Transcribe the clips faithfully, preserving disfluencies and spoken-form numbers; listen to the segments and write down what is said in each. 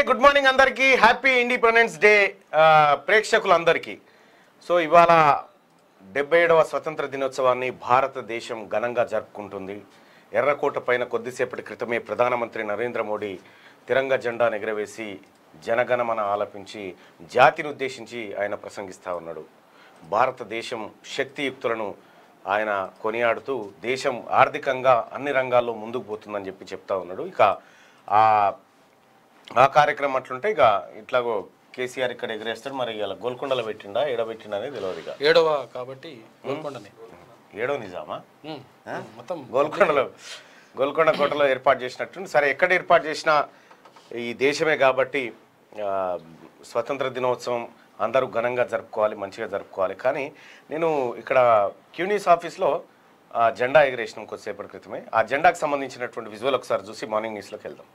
Good morning అందరికీ happy independence day ప్రేక్షకులందరికీ. So ఇవాళ డెబ్బై ఏడవ స్వతంత్ర దినోత్సవాన్ని భారతదేశం ఘనంగా జరుపుకుంటుంది. ఎర్రకోట పైన కొద్దిసేపటి క్రితమే ప్రధానమంత్రి నరేంద్ర మోడీ తిరంగా జెండా ఎగరవేసి జనగణమన ఆలపించి జాతిని ఉద్దేశించి ఆయన ప్రసంగిస్తూ ఉన్నాడు. భారతదేశం శక్తియుక్తులను ఆయన కొనియాడుతూ దేశం ఆర్థికంగా అన్ని రంగాల్లో ముందుకు పోతుందని చెప్పి చెప్తా ఉన్నాడు. ఇక ఆ ఆ కార్యక్రమం అట్లుంటే ఇక ఇట్లాగో కేసీఆర్ ఇక్కడ ఎగరేస్తాడు. మరి ఇలా గోల్కొండలో పెట్టిండా ఏడ పెట్టిండా అనేది తెలియదు. ఇక ఏడవ కాబట్టి గోల్కొండనే ఏడో నిజామా మొత్తం గోల్కొండలో గోల్కొండ కోటలో ఏర్పాటు చేసినట్టు. సరే ఎక్కడ ఏర్పాటు చేసినా ఈ దేశమే కాబట్టి స్వతంత్ర దినోత్సవం అందరూ ఘనంగా జరుపుకోవాలి, మంచిగా జరుపుకోవాలి. కానీ నేను ఇక్కడ క్యూన్యూస్ ఆఫీస్లో జెండా ఎగరేసినాం కొద్దిసేపటి క్రితమే. ఆ జెండాకు సంబంధించినటువంటి విజువల్ ఒకసారి చూసి మార్నింగ్ న్యూస్లోకి వెళ్దాం.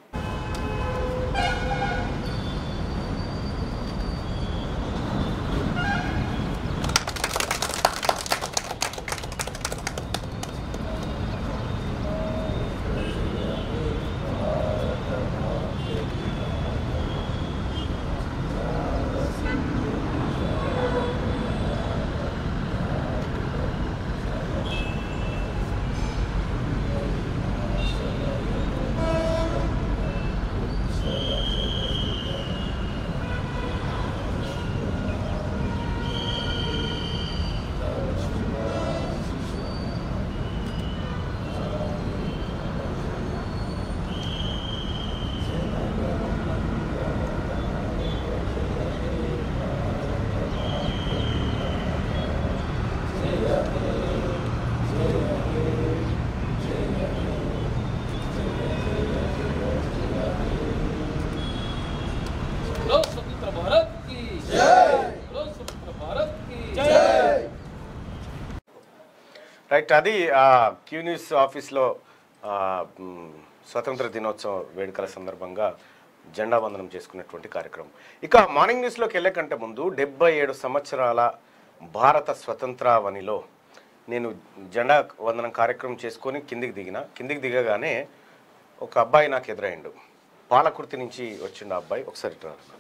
రైట్, అది క్యూన్యూస్ ఆఫీస్లో స్వతంత్ర దినోత్సవ వేడుకల సందర్భంగా జెండా వందనం చేసుకున్నటువంటి కార్యక్రమం. ఇక మార్నింగ్ న్యూస్లోకి వెళ్ళే కంటే ముందు డెబ్బై ఏడు సంవత్సరాల భారత స్వతంత్రావనిలో నేను జెండా వందనం కార్యక్రమం చేసుకొని కిందికి దిగిన. కిందికి దిగగానే ఒక అబ్బాయి నాకు ఎదురైండు. పాలకుర్తి నుంచి వచ్చిండు అబ్బాయి. ఒకసారి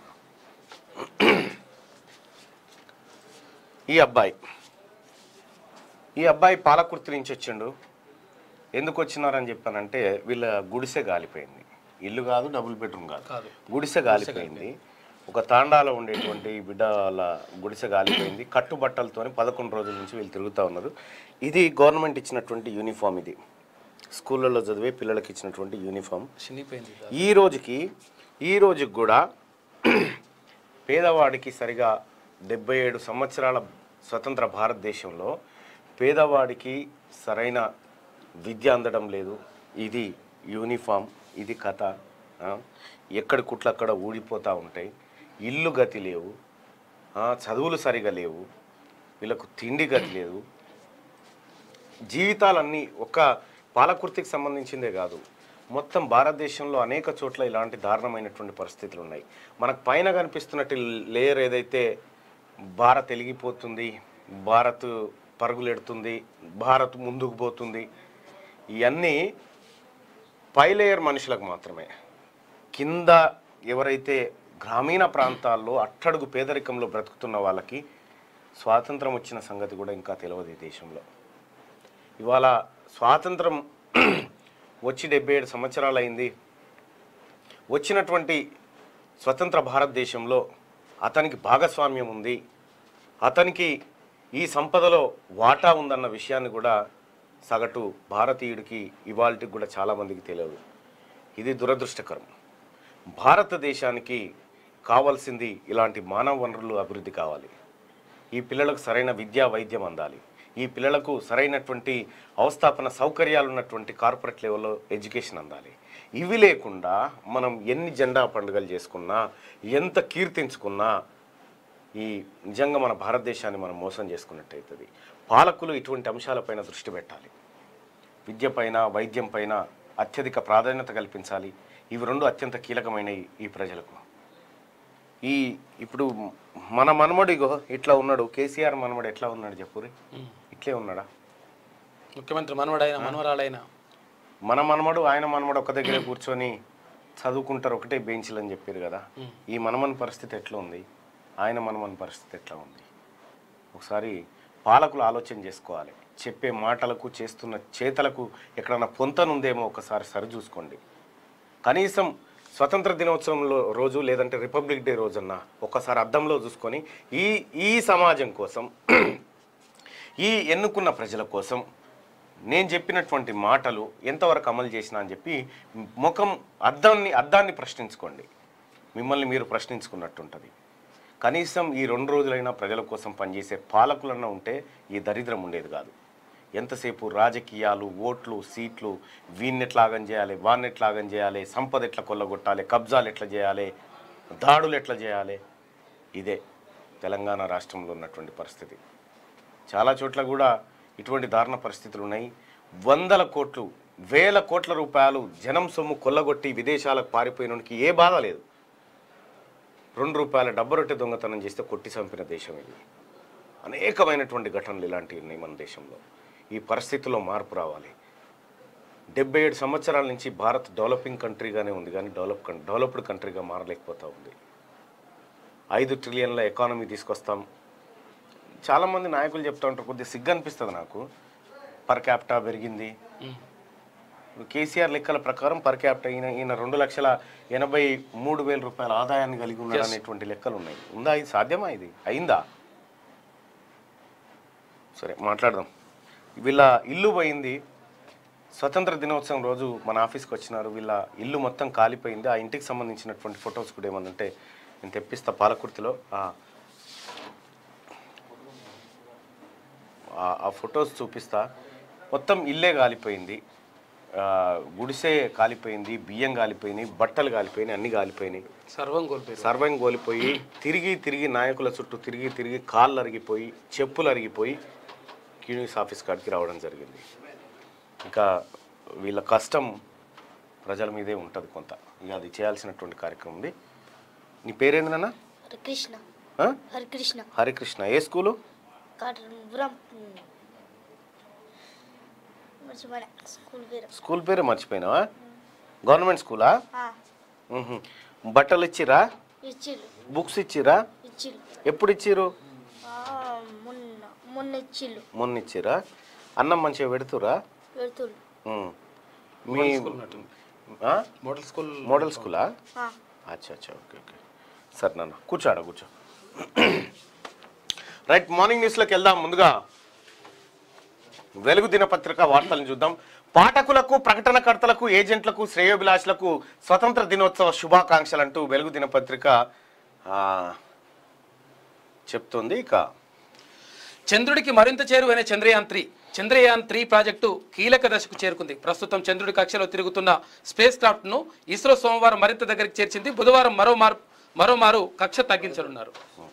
ఈ అబ్బాయి ఈ అబ్బాయి పాలకుర్తి నుంచి వచ్చిండు. ఎందుకు వచ్చినారని చెప్పానంటే వీళ్ళ గుడిసె గాలిపోయింది. ఇల్లు కాదు, డబుల్ బెడ్రూమ్ కాదు, గుడిసె గాలిపోయింది. ఒక తాండాలో ఉండేటువంటి బిడ్డల గుడిసె గాలిపోయింది. కట్టుబట్టలతోని పదకొండు రోజుల నుంచి వీళ్ళు తిరుగుతూ ఉన్నారు. ఇది గవర్నమెంట్ ఇచ్చినటువంటి యూనిఫామ్. ఇది స్కూళ్ళల్లో చదివే పిల్లలకి ఇచ్చినటువంటి యూనిఫామ్. ఈ రోజుకి ఈ రోజుకి కూడా పేదవాడికి సరిగా డెబ్బై ఏడు సంవత్సరాల స్వతంత్ర భారతదేశంలో పేదవాడికి సరైన విద్య అందడం లేదు. ఇది యూనిఫామ్, ఇది కథ. ఎక్కడి కుట్లు అక్కడ ఊడిపోతూ ఉంటాయి. ఇల్లు గతి లేవు, చదువులు సరిగా లేవు, వీళ్ళకు తిండి గతి లేదు. జీవితాలన్నీ ఒక్క పాలకుర్తికి సంబంధించిందే కాదు, మొత్తం భారతదేశంలో అనేక చోట్ల ఇలాంటి దారుణమైనటువంటి పరిస్థితులు ఉన్నాయి. మనకు పైన కనిపిస్తున్నట్టు లేయర్ ఏదైతే భారత్ వెలిగిపోతుంది, భారత్ పరుగులెడుతుంది, భారత్ ముందుకు పోతుంది, ఇవన్నీ పై లేయర్ మనుషులకు మాత్రమే. కింద ఎవరైతే గ్రామీణ ప్రాంతాల్లో అట్టడుగు పేదరికంలో బ్రతుకుతున్న వాళ్ళకి స్వాతంత్రం వచ్చిన సంగతి కూడా ఇంకా తెలియదు ఈ దేశంలో. ఇవాళ స్వాతంత్రం వచ్చి డెబ్బై ఏడు సంవత్సరాలు అయింది. వచ్చినటువంటి స్వతంత్ర భారతదేశంలో అతనికి భాగస్వామ్యం ఉంది, అతనికి ఈ సంపదలో వాటా ఉందన్న విషయాన్ని కూడా సగటు భారతీయుడికి ఇవాళకి కూడా చాలామందికి తెలియదు. ఇది దురదృష్టకరం. భారతదేశానికి కావాల్సింది ఇలాంటి మానవ వనరులు అభివృద్ధి కావాలి. ఈ పిల్లలకు సరైన విద్యా వైద్యం అందాలి. ఈ పిల్లలకు సరైనటువంటి అవస్థాపన సౌకర్యాలు ఉన్నటువంటి కార్పొరేట్ లెవెల్లో ఎడ్యుకేషన్ అందాలి. ఇవి లేకుండా మనం ఎన్ని జెండా పండుగలు చేసుకున్నా, ఎంత కీర్తించుకున్నా ఈ నిజంగా మన భారతదేశాన్ని మనం మోసం చేసుకున్నట్టు అవుతుంది. పాలకులు ఇటువంటి అంశాలపైన దృష్టి పెట్టాలి. విద్యపైన, వైద్యం పైన అత్యధిక ప్రాధాన్యత కల్పించాలి. ఇవి రెండు అత్యంత కీలకమైనవి ఈ ప్రజలకు. ఈ ఇప్పుడు మన మనమడిగో ఇట్లా ఉన్నాడు, కేసీఆర్ మనమడు ఎట్లా ఉన్నాడు చెప్పురి? ఇట్లే ఉన్నాడా? ముఖ్యమంత్రి మనవడైన మనవరాలైన మన మనమడు ఆయన మనమడు ఒక దగ్గరే కూర్చొని చదువుకుంటారు ఒకటే బెంచ్లు అని చెప్పారు కదా, ఈ మనమని పరిస్థితి ఎట్లా ఉంది, ఆయన మనమని పరిస్థితి ఎట్లా ఉంది? ఒకసారి పాలకులు ఆలోచన చేసుకోవాలి. చెప్పే మాటలకు చేస్తున్న చేతలకు ఎక్కడన్నా పొంతనుందేమో ఒకసారి సరి చూసుకోండి. కనీసం స్వతంత్ర దినోత్సవంలో రోజు లేదంటే రిపబ్లిక్ డే రోజన్నా ఒకసారి అద్దంలో చూసుకొని ఈ ఈ సమాజం కోసం, ఈ ఎన్నుకున్న ప్రజల కోసం నేను చెప్పినటువంటి మాటలు ఎంతవరకు అమలు చేసినా అని చెప్పి ముఖం అద్దాన్ని అద్దాన్ని ప్రశ్నించుకోండి. మిమ్మల్ని మీరు ప్రశ్నించుకున్నట్టుంటుంది. కనీసం ఈ రెండు రోజులైనా ప్రజల కోసం పనిచేసే పాలకులన్నా ఉంటే ఈ దరిద్రం ఉండేది కాదు. ఎంతసేపు రాజకీయాలు, ఓట్లు, సీట్లు, వీన్ని ఎట్లాగం చేయాలి, వాన్ని ఎట్లాగం చేయాలి, సంపద ఎట్లా కొల్లగొట్టాలి, కబ్జాలు ఎట్లా చేయాలి, దాడులు ఎట్లా చేయాలి, ఇదే తెలంగాణ రాష్ట్రంలో ఉన్నటువంటి పరిస్థితి. చాలా చోట్ల కూడా ఇటువంటి దారుణ పరిస్థితులు ఉన్నాయి. వందల కోట్లు, వేల కోట్ల రూపాయలు జనం సొమ్ము కొల్లగొట్టి విదేశాలకు పారిపోయినోనికి ఏ బాధ లేదు. రెండు రూపాయల డబ్బు రొట్టె దొంగతనం చేస్తే కొట్టి చంపిన దేశం ఇది. అనేకమైనటువంటి ఘటనలు ఇలాంటివి ఉన్నాయి మన దేశంలో. ఈ పరిస్థితుల్లో మార్పు రావాలి. డెబ్బై ఏడు సంవత్సరాల నుంచి భారత్ డెవలపింగ్ కంట్రీగానే ఉంది, కానీ డెవలప్ డెవలప్డ్ కంట్రీగా మారలేకపోతూ ఉంది. ఐదు ట్రిలియన్ల ఎకానమీ తీసుకొస్తాం. చాలామంది నాయకులు చెప్తూ ఉంటారు, కొద్దిగా సిగ్గు అనిపిస్తుంది నాకు. పర్ క్యాపిటా పెరిగింది. కేసీఆర్ లెక్కల ప్రకారం పర్ క్యాపిటా ఈయన ఈయన రెండు లక్షల ఎనభై మూడు వేల రూపాయల ఆదాయాన్ని కలిగి ఉన్నాడు అనేటువంటి లెక్కలు ఉన్నాయి. ఉందా? ఇది సాధ్యమా? ఇది అయిందా? సరే మాట్లాడదాం. వీళ్ళ ఇల్లు పోయింది. స్వతంత్ర దినోత్సవం రోజు మన ఆఫీస్కి వచ్చినారు. వీళ్ళ ఇల్లు మొత్తం కాలిపోయింది. ఆ ఇంటికి సంబంధించినటువంటి ఫొటోస్ కూడా ఏమన్నంటే నేను తెప్పిస్తా. పాలకుర్తిలో ఆ ఫొటోస్ చూపిస్తా. మొత్తం ఇల్లే కాలిపోయింది. గుడిసే కాలిపోయింది, బియ్యం కాలిపోయినాయి, బట్టలు కాలిపోయినాయి, అన్నీ కాలిపోయినాయి. సర్వం కోల్పోయి సర్వం కోల్పోయి తిరిగి తిరిగి నాయకుల చుట్టూ తిరిగి తిరిగి కాళ్ళు అరిగిపోయి, చెప్పులు అరిగిపోయి క్యూనిస్ ఆఫీస్ కాడికి రావడం జరిగింది. ఇంకా వీళ్ళ కష్టం ప్రజల మీదే ఉంటుంది కొంత. ఇక అది చేయాల్సినటువంటి కార్యక్రమం ఉంది. నీ పేరేంది నాన్న? హరికృష్ణ. హరికృష్ణ. హరికృష్ణ. ఏ స్కూలు? స్కూల్ పేరే మర్చిపోయినావా? గవర్నమెంట్ స్కూలా? బట్టలు ఇచ్చిరా? బుక్స్ ఇచ్చిరా? ఎప్పుడు ఇచ్చిరు? మొన్న ఇచ్చిరా? అన్నం మంచిగా పెడుతురా? మీ మోడల్ స్కూల్. మోడల్ స్కూలా? అచ్చా అచ్చా, ఓకే ఓకే. సరే నాన్న కూర్చోాడ కూర్చో. రైట్, మార్నింగ్ న్యూస్లోకి వెళ్దాం. ముందుగా వెలుగు దినపత్రిక వార్తలను చూద్దాం. పాఠకులకు, ప్రకటనకర్తలకు, ఏజెంట్లకు, శ్రేయోభిలాషులకు స్వతంత్ర దినోత్సవ శుభాకాంక్షలు అంటూ వెలుగు దినపత్రిక చెప్తుంది. ఇక చంద్రుడికి మరింత చేరువైన Chandrayaan three Chandrayaan three project కీలక దశకు చేరుకుంది. ప్రస్తుతం చంద్రుడి కక్షలో తిరుగుతున్న స్పేస్ క్రాఫ్ట్ ను ఇస్రో సోమవారం మరింత దగ్గరికి చేర్చింది. బుధవారం మరోమారు మరోమారు కక్ష తగ్గించనున్నారు.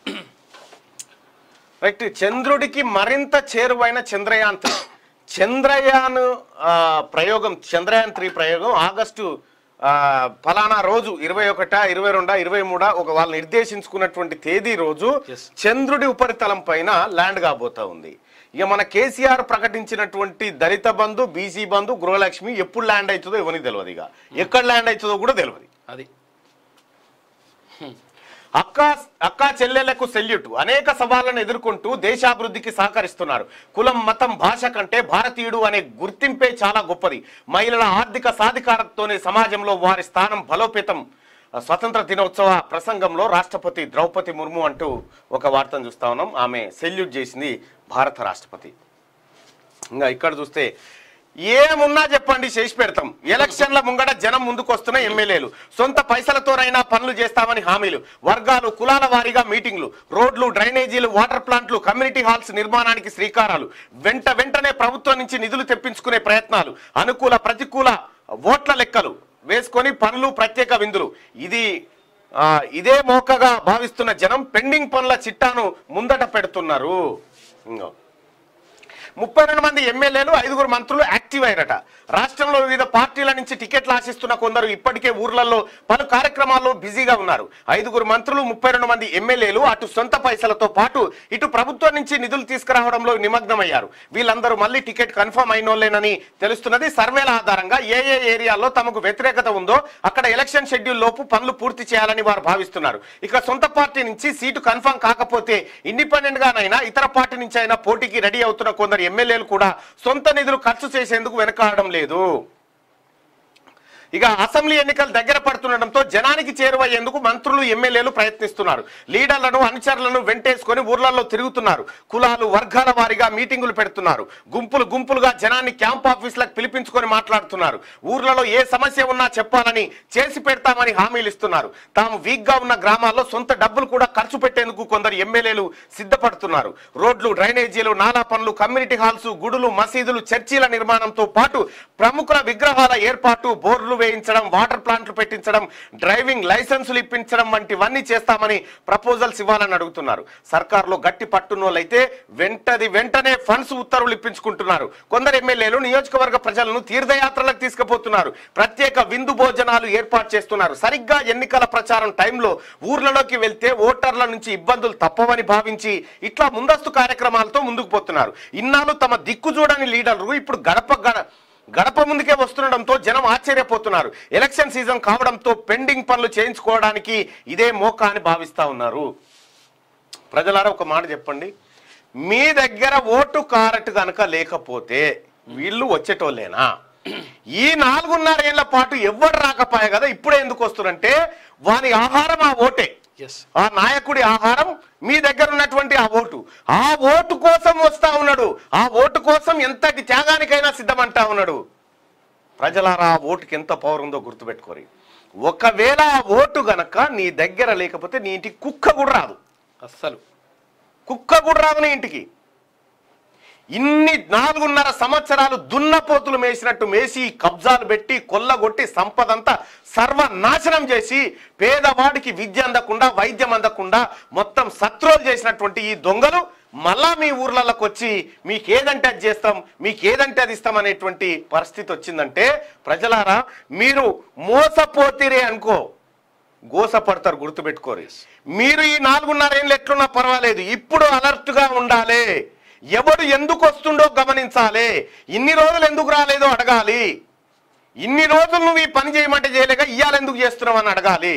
రైట్, చంద్రుడికి మరింత చేరువైన చంద్రయాన్ త్రీ చంద్రయాన్ ప్రయోగం చంద్రయాన్ త్రీ ప్రయోగం ఆగస్టు ఫలానా రోజు ఇరవై ఒకట ఇరవై రెండా ఇరవై మూడా ఒక వాళ్ళు నిర్దేశించుకున్నటువంటి తేదీ రోజు చంద్రుడి ఉపరితలం పైన ల్యాండ్ కాబోతా ఉంది. ఇక మన కేసీఆర్ ప్రకటించినటువంటి దళిత బంధు, బీసీ బంధు, గృహలక్ష్మి ఎప్పుడు ల్యాండ్ అవుతుందో ఎవరికి తెలియదు. ఇక ఎక్కడ ల్యాండ్ అవుతుందో కూడా తెలియదు. అది అక్క అక్క చెల్లెళ్లకు సెల్యూట్. అనేక సవాళ్లను ఎదుర్కొంటూ దేశాభివృద్ధికి సహకరిస్తున్నారు. కులం, మతం, భాష కంటే భారతీయుడు అనే గుర్తింపే చాలా గొప్పది. మహిళల ఆర్థిక సాధికారతతోనే సమాజంలో వారి స్థానం బలోపేతం. స్వతంత్ర దినోత్సవ ప్రసంగంలో రాష్ట్రపతి ద్రౌపది ముర్ము అంటూ ఒక వార్తను చూస్తా ఉన్నాం. ఆమె సెల్యూట్ చేసింది భారత రాష్ట్రపతి. ఇంకా ఇక్కడ చూస్తే ఏమున్నా చెప్పండి చేసి పెడతాం. ఎలక్షన్ల ముంగట జనం ముందుకు వస్తున్న ఎమ్మెల్యేలు సొంత పైసలతోనైనా పనులు చేస్తామని హామీలు. వర్గాలు, కులాల వారీగా మీటింగ్లు. రోడ్లు, డ్రైనేజీలు, వాటర్ ప్లాంట్లు, కమ్యూనిటీ హాల్స్ నిర్మాణానికి శ్రీకారాలు. వెంట వెంటనే ప్రభుత్వం నుంచి నిధులు తెప్పించుకునే ప్రయత్నాలు. అనుకూల ప్రతికూల ఓట్ల లెక్కలు వేసుకొని పనులు, ప్రత్యేక విందులు. ఇది ఇదే మోకగా భావిస్తున్న జనం పెండింగ్ పనుల చిట్టాను ముందట పెడుతున్నారు. ముప్పై రెండు మంది ఎమ్మెల్యేలు ఐదుగురు మంత్రులు యాక్టివ్ అయ్యారట. రాష్ట్రంలో వివిధ పార్టీల నుంచి టికెట్లు ఆశిస్తున్న కొందరు ఇప్పటికే ఊర్లలో పలు కార్యక్రమాల్లో బిజీగా ఉన్నారు. ఐదుగురు మంత్రులు ముప్పై రెండు మంది ఎమ్మెల్యేలు అటు సొంత పైసలతో పాటు ఇటు ప్రభుత్వం నుంచి నిధులు తీసుకురావడంలో నిమగ్నమయ్యారు. వీళ్ళందరూ మళ్ళీ టికెట్ కన్ఫర్మ్ అయినోళ్ళేనని తెలుస్తున్నది. సర్వేల ఆధారంగా ఏ ఏ ఏరియాల్లో తమకు వ్యతిరేకత ఉందో అక్కడ ఎలక్షన్ షెడ్యూల్ లోపు పనులు పూర్తి చేయాలని వారు భావిస్తున్నారు. ఇక సొంత పార్టీ నుంచి సీటు కన్ఫర్మ్ కాకపోతే ఇండిపెండెంట్ గానైనా ఇతర పార్టీ నుంచి అయినా పోటీకి రెడీ అవుతున్న కొందరు ఎమ్మెల్యేలు కూడా సొంత నిధులు ఖర్చు చేసేందుకు వెనకాడడం లేదు. ఇక అసెంబ్లీ ఎన్నికలు దగ్గర పడుతుండటంతో జనానికి చేరువయ్యేందుకు మంత్రులు ఎమ్మెల్యేలు ప్రయత్నిస్తున్నారు. లీడర్లను అనుచరులను వెంటేసుకొని ఊర్లలో తిరుగుతున్నారు. కులాలు వర్గాల వారీగా మీటింగులు పెడుతున్నారు. గుంపులు గుంపులుగా జనాన్ని క్యాంప్ ఆఫీసులకు పిలిపించుకొని మాట్లాడుతున్నారు. ఊర్లలో ఏ సమస్య ఉన్నా చెప్పాలని చేసి పెడతామని హామీలు ఇస్తున్నారు. తాము వీక్ గా ఉన్న గ్రామాల్లో సొంత డబ్బులు కూడా ఖర్చు పెట్టేందుకు కొందరు ఎమ్మెల్యేలు సిద్ధపడుతున్నారు. రోడ్లు, డ్రైనేజీలు, నాలా పనులు, కమ్యూనిటీ హాల్స్, గుడులు, మసీదులు, చర్చీల నిర్మాణంతో పాటు ప్రముఖుల విగ్రహాల ఏర్పాటు, బోర్డులు వేయించడం, వాటర్ ప్లాంట్లు పెట్టించడం, డ్రైవింగ్ లైసెన్సులు ఇప్పించడం వంటివన్నీ చేస్తామని ప్రపోజల్స్ ఇవ్వాలని అడుగుతున్నారు. సర్కారులో గట్టి పట్టునోళ్ళైతే వెంటది వెంటనే ఫండ్స్ ఉత్తర్వులు ఇప్పించుకుంటున్నారు. కొందరు ఎమ్మెల్యేలు నియోజకవర్గ ప్రజలను తీర్థయాత్రలకు తీసుకుపోతున్నారు. ప్రత్యేక విందు భోజనాలు ఏర్పాటు చేస్తున్నారు. సరిగ్గా ఎన్నికల ప్రచారం టైంలో ఊర్లలోకి వెళ్తే ఓటర్ల నుంచి ఇబ్బందులు తప్పవని భావించి ఇట్లా ముందస్తు కార్యక్రమాలతో ముందుకు పోతున్నారు. ఇన్నాళ్ళు తమ దిక్కు చూడని లీడర్లు ఇప్పుడు గడప గడప ముందుకే వస్తుండడంతో జనం ఆశ్చర్యపోతున్నారు. ఎలక్షన్ సీజన్ కావడంతో పెండింగ్ పనులు చేయించుకోవడానికి ఇదే మోకా అని భావిస్తా ఉన్నారు. ప్రజలారా ఒక మాట చెప్పండి, మీ దగ్గర ఓటు కారట్ కనుక లేకపోతే వీళ్ళు వచ్చేటోళ్ళేనా? ఈ నాలుగున్నరేళ్ల పాటు ఎవరు రాకపోయా కదా, ఇప్పుడే ఎందుకు వస్తున్నారంటే వాని ఆహారం ఆ ఓటే. ఆ నాయకుడి ఆహారం మీ దగ్గర ఉన్నటువంటి ఆ ఓటు. ఆ ఓటు కోసం వస్తా ఉన్నాడు. ఆ ఓటు కోసం ఎంతటి త్యాగానికైనా సిద్ధమంటా ఉన్నాడు. ప్రజలారా ఆ ఓటుకి ఎంత పవర్ ఉందో గుర్తుపెట్టుకోరి. ఒకవేళ ఆ ఓటు గనక నీ దగ్గర లేకపోతే నీ ఇంటికి కుక్క కూడా రాదు. అస్సలు కుక్క కూడా రాదు నీ ఇంటికి. ఇన్ని నాలుగున్నర సంవత్సరాలు దున్నపోతులు మేసినట్టు మేసి కబ్జాలు పెట్టి కొల్లగొట్టి సంపదంతా సర్వనాశనం చేసి పేదవాడికి విద్య అందకుండా వైద్యం అందకుండా మొత్తం సత్రోలు చేసినటువంటి ఈ దొంగలు మళ్ళా మీ ఊర్లలోకి వచ్చి మీకేదంటే అది చేస్తాం, మీకేదంటే అది ఇస్తాం అనేటువంటి పరిస్థితి వచ్చిందంటే ప్రజలారా మీరు మోసపోతిరే అనుకో గోసపడతారు. గుర్తుపెట్టుకోరు. మీరు ఈ నాలుగున్నర ఏళ్ళు ఎట్లున్నా పర్వాలేదు, ఇప్పుడు అలర్ట్గా ఉండాలి. ఎవడు ఎందుకు వస్తుండో గమనించాలి. ఇన్ని రోజులు ఎందుకు రాలేదో అడగాలి. ఇన్ని రోజులు నువ్వు ఈ పని చేయమంటే చేయలేక ఇయ్యాలి ఎందుకు చేస్తున్నావు అని అడగాలి.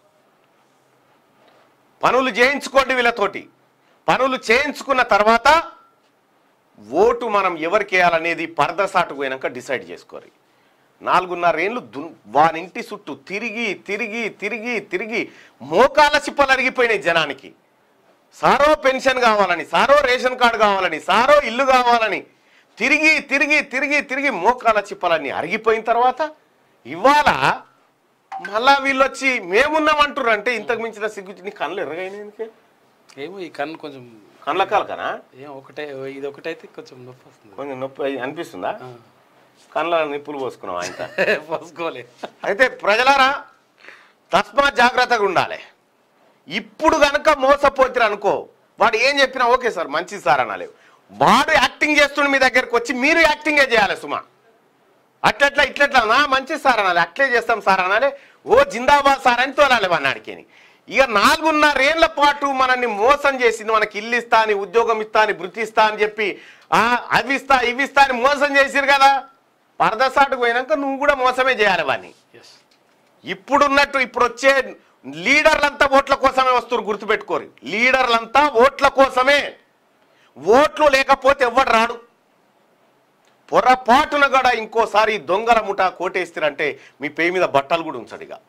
పనులు చేయించుకోండి వీళ్ళతోటి. పనులు చేయించుకున్న తర్వాత ఓటు మనం ఎవరికి వేయాలనేది పరదసాటు పోయినాక డిసైడ్ చేసుకోరు. నాలుగున్నర ఏళ్ళు దు వానింటి చుట్టూ తిరిగి తిరిగి తిరిగి తిరిగి మోకాల చిప్పలు అరిగిపోయినాయి జనానికి. సారో పెన్షన్ కావాలని, సారో రేషన్ కార్డు కావాలని, సారో ఇల్లు కావాలని తిరిగి తిరిగి తిరిగి తిరిగి మోకాల చిప్పలన్నీ అరిగిపోయిన తర్వాత ఇవాళ మళ్ళా వీళ్ళు వచ్చి మేమున్నామంటారు అంటే ఇంతకు మించిన సిగ్గు. నీ కళ్ళు ఎర్రగైనా ఏమో ఈ కన్ను కొంచెం కళ్ళ కాలకనా ఏం ఒకటే ఇది ఒకటైతే కొంచెం నొప్పి వస్తుంది. కొంచెం నొప్పి అనిపిస్తుందా? కళ్ళ నిప్పులు పోసుకున్నాం ఆయన పోసుకోలే. అయితే ప్రజలారా తస్మాత్ జాగ్రత్తగా ఉండాలి. ఇప్పుడు గనక మోసపోతురు అనుకో, వాడు ఏం చెప్పినా ఓకే సార్ మంచిది సార్ అనాలి. వాడు యాక్టింగ్ చేస్తుండే మీ దగ్గరకు వచ్చి మీరు యాక్టింగే చేయాలి. సుమా అట్లట్లా ఇట్లట్లా నా మంచిది సార్ అనాలి, అట్లే చేస్తాం సార్ అనాలి, ఓ జిందాబాద్ సార్ అని తోలాలి వాడిని అడికేని. ఇక నాలుగున్నరేళ్ల పాటు మనల్ని మోసం చేసింది. మనకి ఇల్లు ఇస్తా అని, ఉద్యోగం ఇస్తా అని, వృత్తి ఇస్తా అని చెప్పి అవి ఇస్తా ఇవి ఇస్తా అని మోసం చేసిరు కదా. పరదసాటుకు పోయినాక నువ్వు కూడా మోసమే చేయాలి వాడిని. ఇప్పుడున్నట్టు ఇప్పుడు వచ్చే లీడర్లంతా ఓట్ల కోసమే వస్తారు. గుర్తుపెట్టుకోరు, లీడర్లంతా ఓట్ల కోసమే. ఓట్లు లేకపోతే ఎవడు రాడు. పొరపాటున కూడా ఇంకోసారి దొంగల ముఠా కోటేస్తారంటే మీ పేరు మీద బట్టలు కూడా ఉంచడిగా.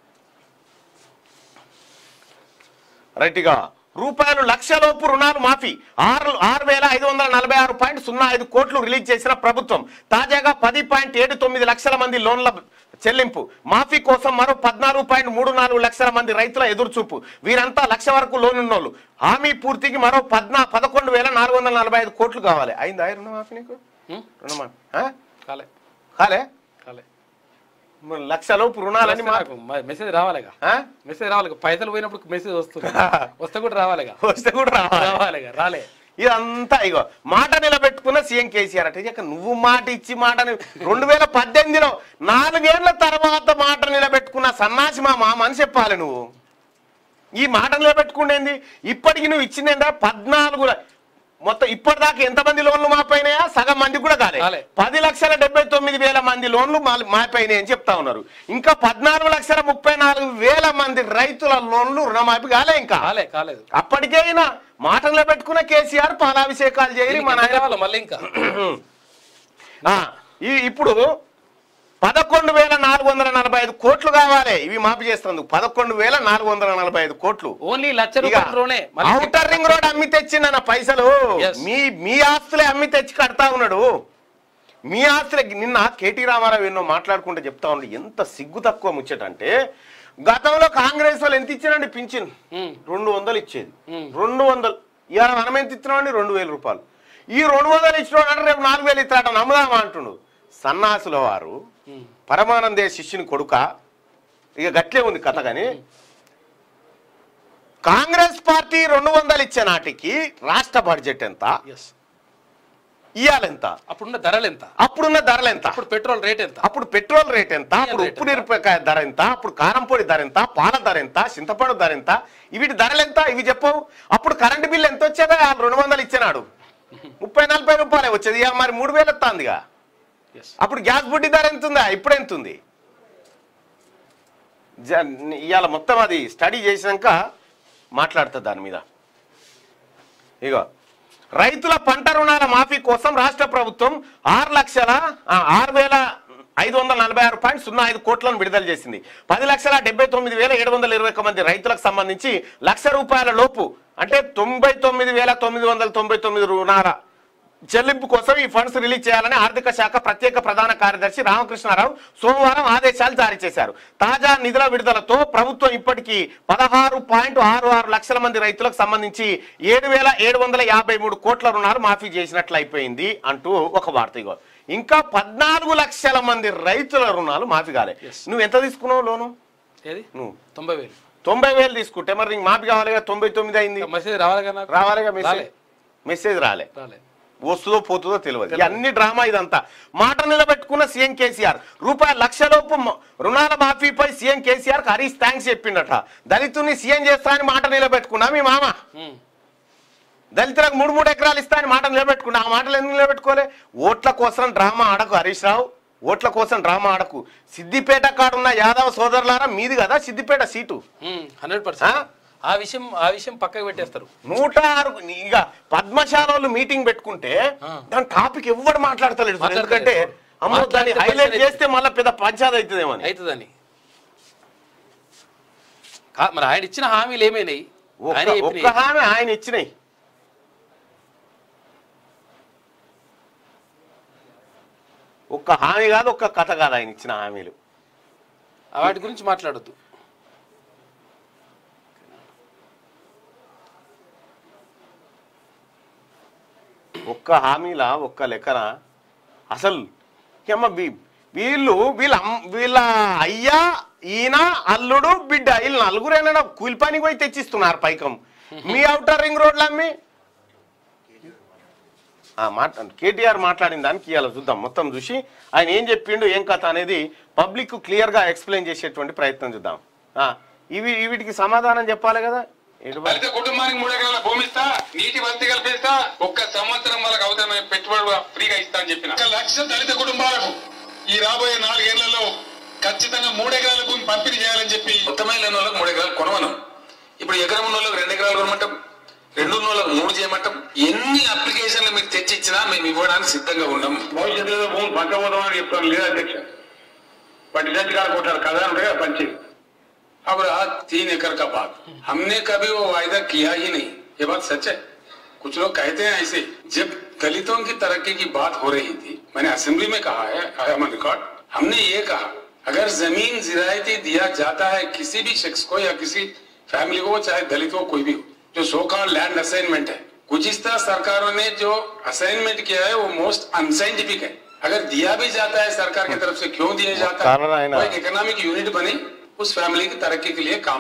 రైట్గా రూపాయలు లక్షలోపు రుణాలు మాఫీ. ఆరు ఆరు వేల ఐదు వందల నలభై ఆరు పాయింట్ సున్నా ఐదు కోట్లు రిలీజ్ చేసిన ప్రభుత్వం తాజాగా పది పాయింట్ ఏడు తొమ్మిది లక్షల మంది లోన్ల చెల్లింపు. మాఫీ కోసం మరో పద్నాలుగు పాయింట్ మూడు నాలుగు లక్షల మంది రైతుల ఎదురుచూపు. వీరంతా లక్ష వరకు లోన్ ఉన్నోళ్ళు. హామీ పూర్తికి మరో పద్నా పదకొండు వేల నాలుగు వందల నలభై ఐదు కోట్లు కావాలి. అయిందా రుణమాఫీ నీకు? రుణమాఫీ కాలే కాలే కాలే లక్షలోపు రుణాలని మెసేజ్ రావాలిగా. మెసేజ్ రావాలి. పైసలు పోయినప్పుడు మెసేజ్ వస్తుంది. వస్తే కూడా రావాలిగా. వస్తే కూడా రావాలిగా. రాలే. ఇదంతా ఇగో మాట నిలబెట్టుకున్న సీఎం కేసీఆర్ అంటే ఇక నువ్వు మాట ఇచ్చి మాటని రెండు వేల పద్దెనిమిదిలో నాలుగేళ్ల తర్వాత మాట నిలబెట్టుకున్న సన్నాసి మా మామ అని చెప్పాలి నువ్వు. ఈ మాట నిలబెట్టుకుండేంది ఇప్పటికి నువ్వు ఇచ్చిందేందా పద్నాలుగు మొత్తం ఇప్పటిదాకా ఎంతమంది లోన్లు మాపైనాయా సగం మంది కూడా కాలే పది లక్షల డెబ్బై తొమ్మిది వేల మంది లోన్లు మాపైనాయి అని చెప్తా ఉన్నారు. ఇంకా పద్నాలుగు లక్షల ముప్పై నాలుగు వేల మంది రైతుల లోన్లు రుణమాఫీ కాలే ఇంకా కాలేదు. అప్పటికే అయినా మాట నిలబెట్టుకున్న కేసీఆర్ పాలాభిషేకాలు చేయాలి మన మళ్ళీ ఇంకా ఇప్పుడు పదకొండు వేల నాలుగు వందల నలభై ఐదు కోట్లు కావాలి ఇవి మాఫీ చేస్తుంది. పదకొండు వేల నాలుగు వందల నలభై ఐదు కోట్లు ఓన్లీ లక్ష రూపాయలు ఔటర్ రింగ్ రోడ్ అమ్మి తెచ్చిందన్న పైసలు మీ మీ ఆస్తులే అమ్మి తెచ్చి కడతా ఉన్నాడు. మీ ఆస్తులే నిన్న కేటీ రామారావు ఎన్నో మాట్లాడుకుంటే చెప్తా ఉన్నాడు. ఎంత సిగ్గు తక్కువ ముచ్చటంటే గతంలో కాంగ్రెస్ వాళ్ళు ఎంత ఇచ్చారండి పింఛన్ రెండు వందలు ఇచ్చేది రెండు వందలు ఇవాళ మనం ఎంత ఇచ్చినామండి రెండు వేల రూపాయలు. ఈ రెండు వందలు ఇచ్చినాడు రేపు నాలుగు వేలు ఇస్తాట నమ్ముదామా అంటుండు. సన్నాసుల వారు పరమానందే శిష్యుని కొడుక ఇక గట్లే ఉంది కథ. కానీ కాంగ్రెస్ పార్టీ రెండు వందలు ఇచ్చే నాటికి రాష్ట్ర బడ్జెట్ ఎంత ఇయ్యాలెంత అప్పుడున్న ధరలు ఎంత అప్పుడున్న ధరలు ఎంత అప్పుడు పెట్రోల్ రేట్ ఎంత అప్పుడు పెట్రోల్ రేట్ ఎంత అప్పుడు ఉప్పు మిరపకాయ ధర ఎంత అప్పుడు కారంపొడి ధర ఎంత పాల ధర ఎంత చింతపండు ధర ఎంత వీటి ధరలు ఎంత ఇవి చెప్పవు. అప్పుడు కరెంటు బిల్లు ఎంత వచ్చేదా రెండు వందలు ఇచ్చినాడు ముప్పై నలభై రూపాయలే వచ్చేది ఇక మరి మూడు వేలు వస్తుందిగా. అప్పుడు గ్యాస్ బుడ్డి ధర ఎంత ఉందా ఇప్పుడు ఎంత ఉంది ఇవాళ మొత్తం అది స్టడీ చేసినాక మాట్లాడుతుంది దాని మీద. ఇగో రైతుల పంట రుణాల మాఫీ కోసం రాష్ట్ర ప్రభుత్వం ఆరు లక్షల ఆరు వేల ఐదు వందల నలభై ఆరు పాయింట్ సున్నా ఐదు కోట్లను విడుదల చేసింది. పది లక్షల డెబ్బై తొమ్మిది వేల ఏడు వందల ఇరవై ఒక మంది రైతులకు సంబంధించి లక్ష రూపాయల లోపు అంటే తొంభై తొమ్మిది వేల తొమ్మిది వందల తొంభై తొమ్మిది రుణాల చెల్లింపు కోసం ఈ ఫండ్స్ రిలీజ్ చేయాలని ఆర్థిక శాఖ ప్రత్యేక ప్రధాన కార్యదర్శి రామకృష్ణారావు సోమవారం ఆదేశాలు జారీ చేశారు. తాజా నిధుల విడుదలతో ప్రభుత్వం ఇప్పటికీ పదహారు పాయింట్ ఆరు ఆరు లక్షల మంది రైతులకు సంబంధించి ఏడు వేల ఏడు వందల యాభై మూడు కోట్ల రుణాలు మాఫీ చేసినట్లు అయిపోయింది అంటూ ఒక వార్త. ఇగో ఇంకా పద్నాలుగు లక్షల మంది రైతుల రుణాలు మాఫీ కాలే. నువ్వు ఎంత తీసుకున్నావు లోను? నువ్వు తొంభై వేలు తొంభై వేలు తీసుకుంటే మరి నీకు మాఫీ కావాలిగా తొంభై తొమ్మిది అయింది మెసేజ్ రావాలిగా రావాలిగా మెసేజ్ మెసేజ్ రాలే వస్తుందో పోతుందో తెలియదు. అన్ని డ్రామా ఇదంతా. మాట నిలబెట్టుకున్న సీఎం కేసీఆర్ రూపాయల లక్షలోపు రుణాల మాఫీపై సీఎం కేసీఆర్ హరీష్ థ్యాంక్స్ చెప్పిండట. దళితుల్ని సీఎం చేస్తా అని మాట నిలబెట్టుకున్నా మీ మామ. దళితులకు మూడు మూడు ఎకరాలు ఇస్తా అని మాట నిలబెట్టుకున్నా. ఆ మాటలు ఎందుకు నిలబెట్టుకోలే? ఓట్ల కోసం డ్రామా ఆడకు హరీష్ రావు, ఓట్ల కోసం డ్రామా ఆడకు. సిద్దిపేట కాడున్న యాదవ్ సోదరులారా మీది కదా సిద్దిపేట సీటు హండ్రెడ్ పర్సెంట్. ఆ విషయం ఆ విషయం పక్కకు పెట్టేస్తారు. నూట ఆరు ఇక పద్మశాలలో మీటింగ్ పెట్టుకుంటే దాని టాపిక్ ఎవరు మాట్లాడతలేడు. ఎందుకంటే అమ్మో దాన్ని హైలైట్ చేస్తే మళ్ళీ పెద్ద పంచాయతీ అవుతుందేమో అవుతుందని. మరి ఆయన ఇచ్చిన హామీలు ఏమైనాయి? ఒక్క హామీ ఆయన ఇచ్చినాయి. ఒక్క హామీ కాదు ఒక్క కథ కాదు ఆయన ఇచ్చిన హామీలు. వాటి గురించి మాట్లాడొద్దు. ఒక్క హామీలా ఒక్క లెక్కన అసలు ఏమ్మ వీళ్ళు వీళ్ళ వీళ్ళ అయ్యా ఈయన అల్లుడు బిడ్డ వీళ్ళు నలుగురైనా కూలి పనికి పోయి తెచ్చిస్తున్నారు పైకం. మీ అవుటర్ రింగ్ రోడ్లు అమ్మి మాట్లా కేటీఆర్ మాట్లాడిన దానికి ఇవాళ చూద్దాం. మొత్తం చూసి ఆయన ఏం చెప్పిండు ఏం కథ అనేది పబ్లిక్ క్లియర్ గా ఎక్స్ప్లెయిన్ చేసేటువంటి ప్రయత్నం చూద్దాం. ఇవి వీటికి సమాధానం చెప్పాలి కదా. దళిత కుటుంబానికి మూడు ఎకరాల భూమి ఇస్తా, నీటి వసతి కల్పిస్తా, ఒక్క సంవత్సరం వాళ్ళకి అవసరమైన పెట్టుబడి ఫ్రీగా ఇస్తా అని చెప్పిన ఒక లక్ష దళిత కుటుంబాలకు ఈ రాబోయే నాలుగేళ్లలో ఖచ్చితంగా మూడు ఎకరాల భూమి పంపిణీ చేయాలని చెప్పి మొత్తమైన లేని వాళ్ళకి మూడు ఎకరాలు కొనవనం. ఇప్పుడు ఎకరం ఉన్న వాళ్ళకి రెండు ఎకరాలు కొనమంటాం, రెండు ఉన్న వాళ్ళకి మూడు చేయమంటాం. ఎన్ని అప్లికేషన్లు మీరు తెచ్చి ఇచ్చినా మేము ఇవ్వడానికి సిద్ధంగా ఉన్నాం. భవిష్యత్తులో భూమి పంచబోదాం అని చెప్తాను లేదా అధ్యక్ష పట్టి జడ్జి గారు కొట్టారు కదా అంటే పంచి. अब रहा तीन एकड़ का बात, हमने कभी वो वायदा किया ही नहीं. ये बात सच है. कुछ लोग कहते हैं ऐसे. जब दलितों की तरक्की की बात हो रही थी मैंने असेंबली में कहा है, आई एम ऑन रिकॉर्ड, हमने ये कहा अगर जमीन जिरायती दिया जाता है किसी भी शख्स को या किसी फैमिली को, चाहे दलित हो कोई भी हो, जो सो कॉल्ड लैंड असाइनमेंट है, गुज़िश्ता सरकारों ने जो असाइनमेंट किया है वो मोस्ट अनसाइंटिफिक है. अगर दिया भी जाता है सरकार की तरफ से क्यों दिया जाता है? वो एक इकोनॉमिक यूनिट बने, उस फैमिली की तरक्की के लिए काम आए.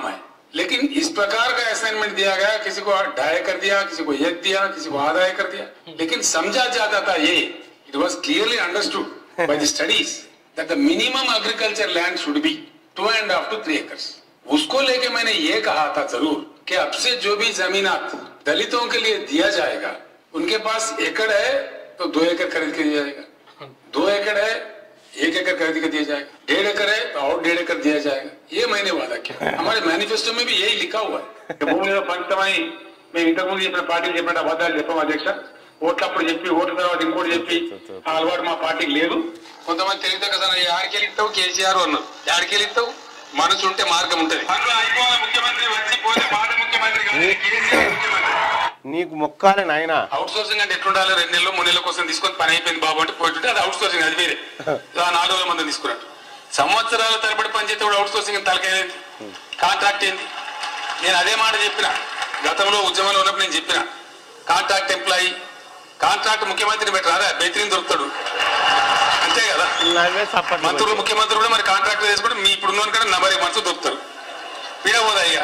लेकिन इस प्रकार का असाइनमेंट दिया गया, किसी को ढाई कर दिया, किसी को एक दिया, किसी को आधा कर दिया, लेकिन समझा जाता था ये, it was clearly understood by the studies that the minimum agriculture land should be two and half to three acres. उसको लेके मैंने ये कहा था जरूर कि अब से जो भी जमीनात दलितों के लिए दिया जाएगा, उनके पास एकड़ है तो दो एकड़ खरीद के दिया जाएगा, दो एकड़ है एक एकड़ खरीद के दिया जाएगा, डेढ़ एकड़ है तो और डेढ़ एकड़ दिया जाएगा। ये मैंने वादा किया, हमारे मैनिफेस्टो में भी यही लिखा हुआ है। భూమి పంచమై మేము ఇంతకుముందు చెప్పిన పార్టీలు చెప్పిన అబద్ధాలు చెప్పాం అధ్యక్ష, ఓట్లప్పుడు చెప్పి ఓట్ల తర్వాత ఇంకోటి చెప్పి ఆ అలవాటు మా పార్టీకి లేదు. కొంతమంది తెలియదు కదా, ఆడికెళ్ళి ఇస్తావు కేసీఆర్ అన్నారు, ఆడికెళ్ళి ఇస్తావు, మనసు ఉంటే మార్గం ఉంటది. ముఖ్యమంత్రి వచ్చి పోతే మాట ముఖ్యమంత్రి కాదు, కేసీఆర్ ముఖ్యమంత్రి. నీకు మొక్కాలే నాయన. అవుట్ సోర్సింగ్ అంటే ఎట్లుండాలి, రెండు నెలలు మూడు నెలల కోసం తీసుకొని పని అయిపోయింది బాబు అంటే పోతుంటే అది అవుట్ సోర్సింగ్, అది వేరే. నాలుగు రోజుల మంది తీసుకున్నట్టు సంవత్సరాల తరబడి పనిచేస్తే కూడా అవుట్ సోర్సింగ్ తలకేంది, కాంట్రాక్ట్ ఏంది. నేను అదే మాట చెప్పిన గతంలో ఉద్యమంలో ఉన్నప్పుడు, నేను చెప్పిన కాంట్రాక్ట్ ఎంప్లాయీ, కాంట్రాక్ట్ ముఖ్యమంత్రిని పెట్టి రాదా, బెదిరిని దొరుకుతాడు అంతే కదా. మంత్రులు ముఖ్యమంత్రి కూడా మరి కాంట్రాక్ట్ చేసుకుంటే మీ ఇప్పుడు ఉన్న కంటే నలభై మనసు దొరుకుతారు, పీడబోదా ఇక.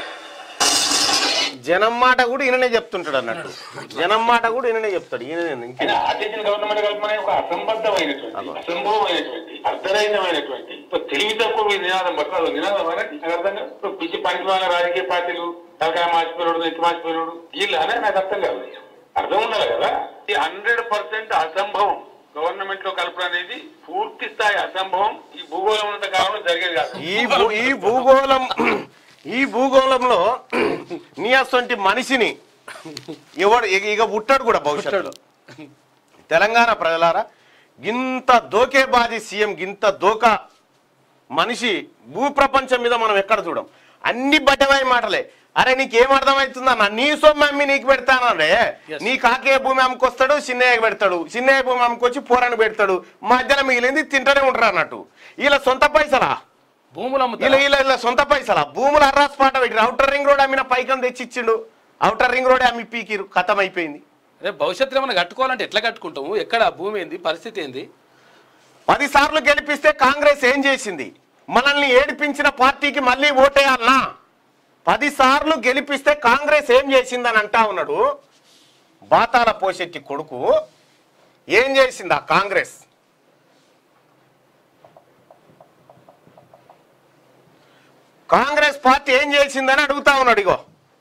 జనం మాట కూడా ఈయననే చెప్తుంటాడు అన్నట్టు, జనం మాట కూడా ఈయననే చెప్తాడు. ఈయన ఆర్టీసీ గవర్నమెంట్ కల్పన ఒక అసంబద్ధమైనటువంటి, అసంభవమైనటువంటి, అర్ధరహితమైనటువంటి, తెలివి తక్కువ నినాదం పట్ల నినాదం అనేది అర్థంగా. పిచ్చి పనికిమాల రాజకీయ పార్టీలు, తలకాయ మార్చిపోయాడు, ఎత్తి మార్చిపోయాడు, వీళ్ళు అనే నాకు అర్థం కాదు. అర్థం ఉండాలి కదా. ఈ హండ్రెడ్ పర్సెంట్ అసంభవం గవర్నమెంట్ లో కల్పన అనేది పూర్తి స్థాయి అసంభవం. ఈ భూగోళం ఉన్నంత కాలంలో జరిగేది కాదు. ఈ భూగోళం ఈ భూగోళంలో నీ అసొంటి మనిషిని ఎవడు ఇక పుట్టాడు కూడా భవిష్యత్తులో. తెలంగాణ ప్రజలారా, గింత దోకేబాజీ సీఎం, గింత దోకా మనిషి భూప్రపంచం మీద మనం ఎక్కడ చూడం. అన్ని బట్టవాయి మాటలే. అరే నీకేం అర్థమవుతుందన్న, నీ సొమ్ము అమ్మి నీకు పెడతానంటే, నీ కాకే భూమి అమ్ముకొస్తాడు, చిన్నయ్యకి పెడతాడు, చిన్నయ్య భూమి అమ్ముకొచ్చి పోరాని పెడతాడు, మధ్యలో మిగిలింది తింటూనే ఉంటారు అన్నట్టు. ఇలా సొంత పైసలా భూములు ఇలా ఇలా ఇలా సొంత పైసలా భూములు అర్రాస్ పాట పెట్టి ఔటర్ రింగ్ రోడ్ అమ్మిన పైకం తెచ్చిచ్చిండు, ఔటర్ రింగ్ రోడ్ అమ్మి పీకిరు, ఖతం అయిపోయింది. రేపు భవిష్యత్తులో ఏమైనా కట్టుకోవాలంటే ఎట్లా కట్టుకుంటాము, ఎక్కడ భూమి ఏంది, పరిస్థితి ఏంది. పది సార్లు గెలిపిస్తే కాంగ్రెస్ ఏం చేసింది, మనల్ని ఏడిపించిన పార్టీకి మళ్ళీ ఓటేయాలనా? పది సార్లు గెలిపిస్తే కాంగ్రెస్ ఏం చేసిందని అంటా ఉన్నాడు బాతాల పోషెట్టి కొడుకు. ఏం చేసింది ఆ కాంగ్రెస్? కాంగ్రెస్ పార్టీ ఏం చేసిందని అడుగుతా ఉన్నాడు. ఇగో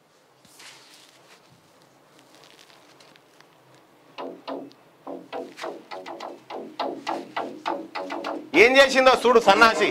ఏం చేసిందో చూడు సన్నాసి.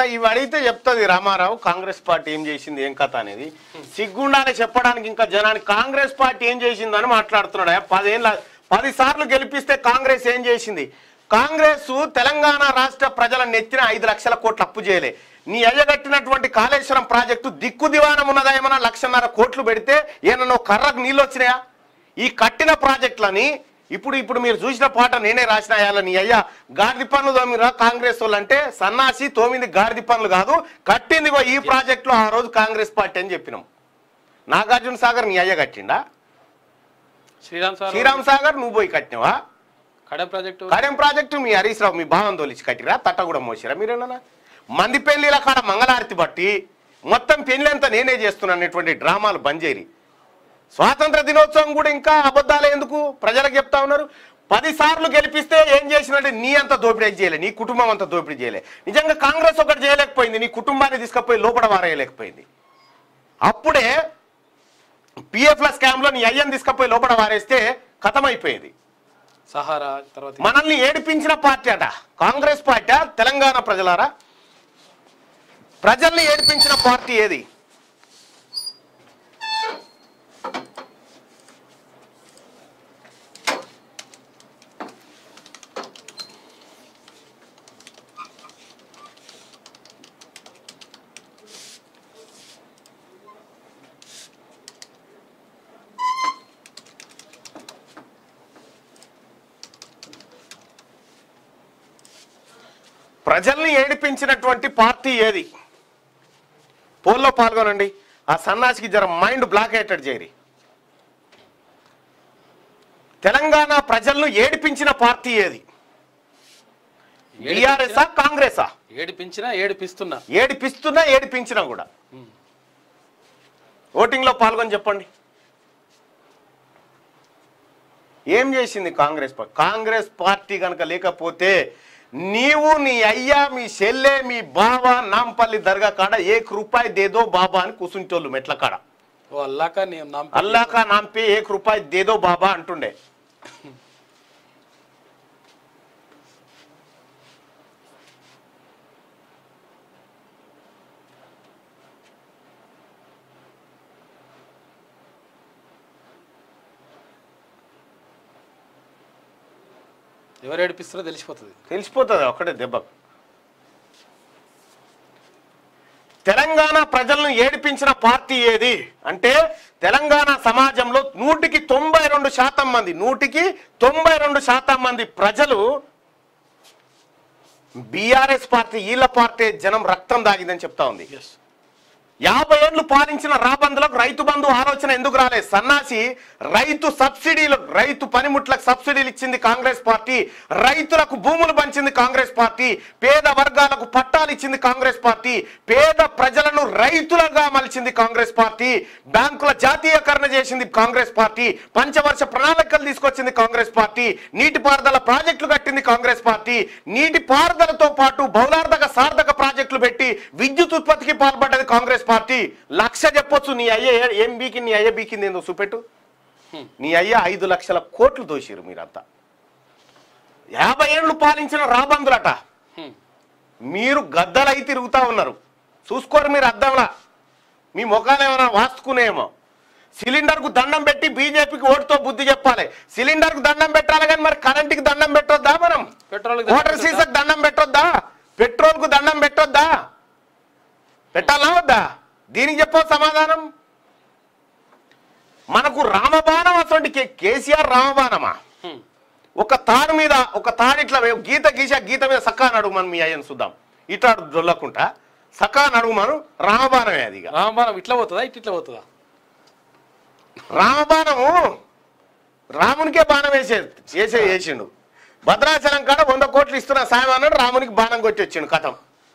ఇవ ఇవి అడిగితే చెప్తుంది రామారావు కాంగ్రెస్ పార్టీ ఏం చేసింది ఏం కథ అనేది. సిగ్గుండానే చెప్పడానికి ఇంకా జనానికి కాంగ్రెస్ పార్టీ ఏం చేసిందని మాట్లాడుతున్నాడు. పదేళ్ళ పది సార్లు గెలిపిస్తే కాంగ్రెస్ ఏం చేసింది? కాంగ్రెస్ తెలంగాణ రాష్ట్ర ప్రజల నెత్తిన ఐదు లక్షల కోట్లు అప్పు చేయలే. నీ అయ్యగట్టినటువంటి కాళేశ్వరం ప్రాజెక్టు దిక్కు దివానం ఉన్నదా? ఏమన్నా లక్షన్నర కోట్లు పెడితే ఏమన్నా కర్రకు నీళ్ళు వచ్చినాయా? ఈ కట్టిన ప్రాజెక్టులని ఇప్పుడు ఇప్పుడు మీరు చూసిన పాట నేనే రాసిన అయ్యాల నీ అయ్యా గాడిది పనులు తోమిరా కాంగ్రెస్ వాళ్ళు అంటే సన్నాసి తోమింది గాడిది పనులు కాదు, కట్టింది ఈ ప్రాజెక్టులో ఆ రోజు కాంగ్రెస్ పార్టీ అని చెప్పినాం. నాగార్జున సాగర్ నీ అయ్య కట్టిండా? శ్రీరామ్ సాగర్ శ్రీరామ్ సాగర్ నువ్వు పోయి కట్టినవా? కడెం ప్రాజెక్టు కడెం ప్రాజెక్టు మీ హరీష్ రావు మీ భావం తోలిచి కట్టిరా? తట్ట కూడా మోసిరా మీరేనా? మంది పెళ్లిల కాడ మంగళారతి బట్టి మొత్తం పెళ్లి అంతా నేనే చేస్తున్నాను అనేటువంటి డ్రామాలు బంద్ చేయరి. స్వాతంత్ర దినోత్సవం కూడా ఇంకా అబద్ధాలు ఎందుకు ప్రజలకు చెప్తా ఉన్నారు? పది సార్లు గెలిపిస్తే ఏం చేసినట్టే నీ అంత దోపిడీ చేయలే, నీ కుటుంబం అంతా దోపిడీ చేయలే. నిజంగా కాంగ్రెస్ ఒకటి చేయలేకపోయింది, నీ కుటుంబాన్ని తీసుకుపోయి లోపల వారేయలేకపోయింది. అప్పుడే పిఎఫ్ల స్కామ్ లో నీ అయ్యని తీసుకుపోయి లోపల వారేస్తే కథమైపోయేది. సహారా తర్వాత మనల్ని ఏడిపించిన పార్టీ అట కాంగ్రెస్ పార్టీ. తెలంగాణ ప్రజలారా, ప్రజల్ని ఏడిపించిన పార్టీ ఏది? ప్రజల్ని ఏడిపించినటువంటి పార్టీ ఏది? పోల్లో పాల్గొనండి. ఆ సన్నాసికి జర మైండ్ బ్లాక్ అయ్యేటట్టు చేయరి. తెలంగాణ ప్రజలను ఏడిపించిన పార్టీ ఏది? బీఆర్ఎస్ఆ కాంగ్రెసా? ఏడిపించినా ఏడిపిస్తున్నా ఏడిపిస్తున్నా ఏడిపించినా కూడా ఓటింగ్ లో పాల్గొని చెప్పండి. ఏం చేసింది కాంగ్రెస్ పార్టీ? కాంగ్రెస్ పార్టీ కనుక లేకపోతే నీవు నీ అయ్యా మీ చెల్లె మీ బాబా నాంపల్లి దర్గా కాడ ఏక్ రూపాయి దేదో బాబా అని కూర్చుంటోళ్ళు మెట్ల కాడ. అల్లాకా నాంపే ఏక్ రూపాయి దేదో బాబా అంటుండే. ఎవరు ఏడిపిస్తారో తెలిసిపోతుంది తెలిసిపోతుంది ఒకటే దెబ్బ. తెలంగాణ ప్రజలను ఏడిపించిన పార్టీ ఏది అంటే తెలంగాణ సమాజంలో నూటికి తొంభై రెండు శాతం మంది నూటికి తొంభై రెండు శాతం మంది ప్రజలు బీఆర్ఎస్ పార్టీ ఈళ్ళ పార్టీ జనం రక్తం దాగిందని చెప్తా ఉంది. యాభై ఏళ్లు పాలించిన రాబందులకు రైతు బంధు ఆలోచన ఎందుకు రాలేదు? సన్నాసి రైతు సబ్సిడీలు రైతు పనిముట్లకు సబ్సిడీలు ఇచ్చింది కాంగ్రెస్ పార్టీ, రైతులకు భూములు పంచింది కాంగ్రెస్ పార్టీ, పేద వర్గాలకు పట్టాలు ఇచ్చింది కాంగ్రెస్ పార్టీ, పేద ప్రజలను రైతులుగా మలిచింది కాంగ్రెస్ పార్టీ, బ్యాంకుల జాతీయకరణ చేసింది కాంగ్రెస్ పార్టీ, పంచవర్ష ప్రణాళికలు తీసుకొచ్చింది కాంగ్రెస్ పార్టీ, నీటిపారుదల ప్రాజెక్టులు కట్టింది కాంగ్రెస్ పార్టీ, నీటి పారుదలతో పాటు బహుళార్థక సార్థక ప్రాజెక్టులు పెట్టి విద్యుత్ ఉత్పత్తికి పాల్పడ్డది కాంగ్రెస్ పార్టీ. లక్ష చెప్పొచ్చు నీ అయ్య ఏం బీకింది, నీ అయ్య బీకింది ఏందో చూపెట్టు. నీ అయ్య ఐదు లక్షల కోట్లు దోషిరు మీరంతా. యాభై ఏళ్ళు పాలించిన రాబందులట. మీరు గద్దలై తిరుగుతా ఉన్నారు, చూసుకోరు మీరు అద్దంలా. మీ ముఖాలు ఏమైనా వాస్తుకునేమో. సిలిండర్ కు దండం పెట్టి బీజేపీకి ఓటుతో బుద్ధి చెప్పాలి. సిలిండర్ కు దండం పెట్టాలి కానీ మరి కరెంటుకి దండం పెట్టొద్దా? మనం పెట్రోల్ వాటర్ సీసాకు దండం పెట్టొద్దా? పెట్రోల్ కు దండం పెట్టొద్దా? పెట్టాలా వద్దా? దీనికి చెప్పో సమాధానం. మనకు రామబాణం అసలు కేసీఆర్ రామబాణమా? ఒక తాడు మీద ఒక తాడు ఇట్లా గీత గీసా గీత మీద సక్కా నడుగు మనం మీ అయ్యను చూద్దాం. ఇటాడు దొల్లకుంటా సక్కా నడుగు మనం రామబాణమే. అది రామబాణం ఇట్లా పోతుందా ఇట్ ఇట్లా పోతుందా? రామబాణము రామునికే బాణం వేసే వేసే వేసిండు. భద్రాచలం కాడ వంద కోట్లు ఇస్తున్న సాయం అన్నాడు, రామునికి బాణం కొట్టి వచ్చిండు కథం.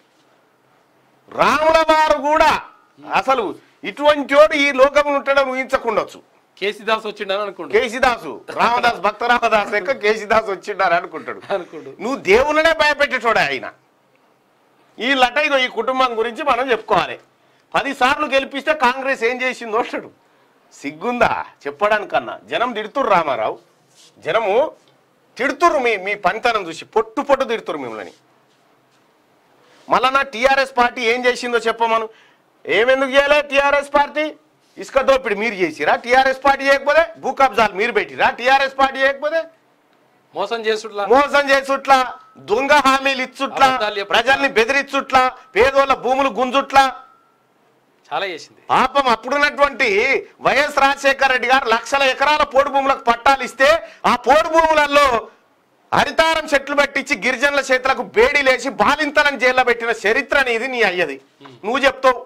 రాముల వారు కూడా అసలు ఇటువంటి వాడు ఈ లోకం ఉంటాడని ఊహించకుండొచ్చు. కేసీదాస్ వచ్చిండని అనుకుంటు. కేసీదాసు రామదాస్ భక్త రామదాస్ లెక్క కేసీదాస్ వచ్చిండారు అనుకుంటాడు. అనుకుంటు నువ్వు దేవుళ్ళనే భయపెట్టేటోడే ఆయన. ఈ లట ఇదో ఈ కుటుంబం గురించి మనం చెప్పుకోవాలి. పది సార్లు గెలిపిస్తే కాంగ్రెస్ ఏం చేసిందో అంటాడు. సిగ్గుందా చెప్పడానికన్నా? జనం తిడుతుర్రు రామారావు, జనము తిడుతుర్రు మీ మీ పనితనం చూసి పొట్టు పొట్టు తిడుతుర్రు మిమ్మల్ని. మళ్ళా టీఆర్ఎస్ పార్టీ ఏం చేసిందో చెప్పమను. ఏమెందుకు చేయలే టీఆర్ఎస్ పార్టీ? ఇసుక దోపిడి మీరు చేసిరా? టీఆర్ఎస్ పార్టీ చేయకపోతే భూ కబ్జాలు మీరు పెట్టిరా? టీఆర్ఎస్ పార్టీ చేయకపోతే మోసం చేసుట్లా మోసం చేసుట్లా, దొంగ హామీలు ఇచ్చుట్లా, ప్రజల్ని బెదిరించుట్లా, పేదోళ్ళ భూములు గుంజుట్లా చాలా చేసింది. పాపం అప్పుడున్నటువంటి వైఎస్ రాజశేఖర రెడ్డి గారు లక్షల ఎకరాల పోడు భూములకు పట్టాలు ఇస్తే ఆ పోడు భూములలో హరితారం చెట్లు పెట్టించి గిరిజనుల చేతులకు బేడి లేచి బాలింతలను జైల్లో పెట్టిన చరిత్ర అనేది నీ అయ్యది. నువ్వు చెప్తావు.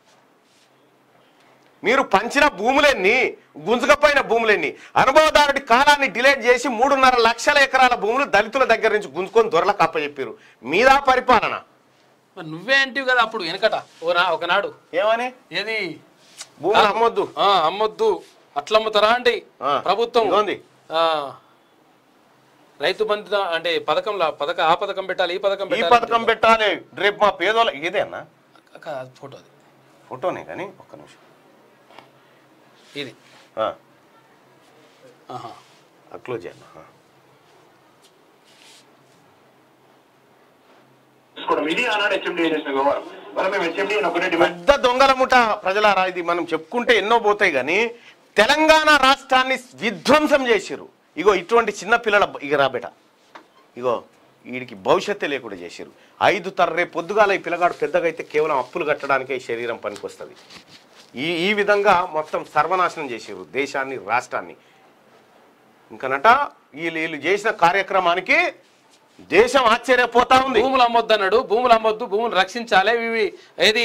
మీరు పంచిన భూములెన్ని, గుంజుకపోయిన భూములెన్ని, అనుభవదారుడి కాలాన్ని డిలేట్ చేసి మూడున్నర లక్షల ఎకరాల భూములు దళితుల దగ్గర నుంచి గుంజుకొని దొరలకు అప్పచెప్పారు. మీదా పరిపాలన? నువ్వే అంటివి కదా అప్పుడు వెనకట ఒకనాడు. ఏమని? ఏది భూములు అమ్మొద్దు అమ్మొద్దు అట్లా అమ్ముతారా అంటే ప్రభుత్వం రైతు బంధు అంటే పథకంలో పథకం ఆ పథకం పెట్టాలి ఈ పథకం ఈ పథకం పెట్టాలి రేపు మా పేదోళ్ళ ఇదేనా ఫోటో? అది ఫోటోనే కానీ ఒక్క నిమిషం. ఇది క్లోజ్ చేయండి. పెద్ద దొంగల ముఠ ప్రజలారా, ఇది మనం చెప్పుకుంటే ఎన్నో పోతాయి కానీ తెలంగాణ రాష్ట్రాన్ని విధ్వంసం చేసిరు. ఇగో ఇటువంటి చిన్న పిల్లల ఇక రాబెట ఇగో వీడికి భవిష్యత్తే లేకుండా చేసిరు. ఐదు తర్రే పొద్దుగాల ఈ పిల్లగాడు పెద్దగా అయితే కేవలం అప్పులు కట్టడానికే ఈ శరీరం పనికొస్తుంది. ఈ ఈ విధంగా మొత్తం సర్వనాశనం చేసిరు దేశాన్ని, రాష్ట్రాన్ని. ఇంకనట వీళ్ళు వీళ్ళు చేసిన కార్యక్రమానికి దేశం ఆశ్చర్యపోతా ఉంది. భూములు అమ్మొద్దు అన్నాడు, భూములు అమ్మొద్దు, భూములు రక్షించాలి. ఇవి ఏది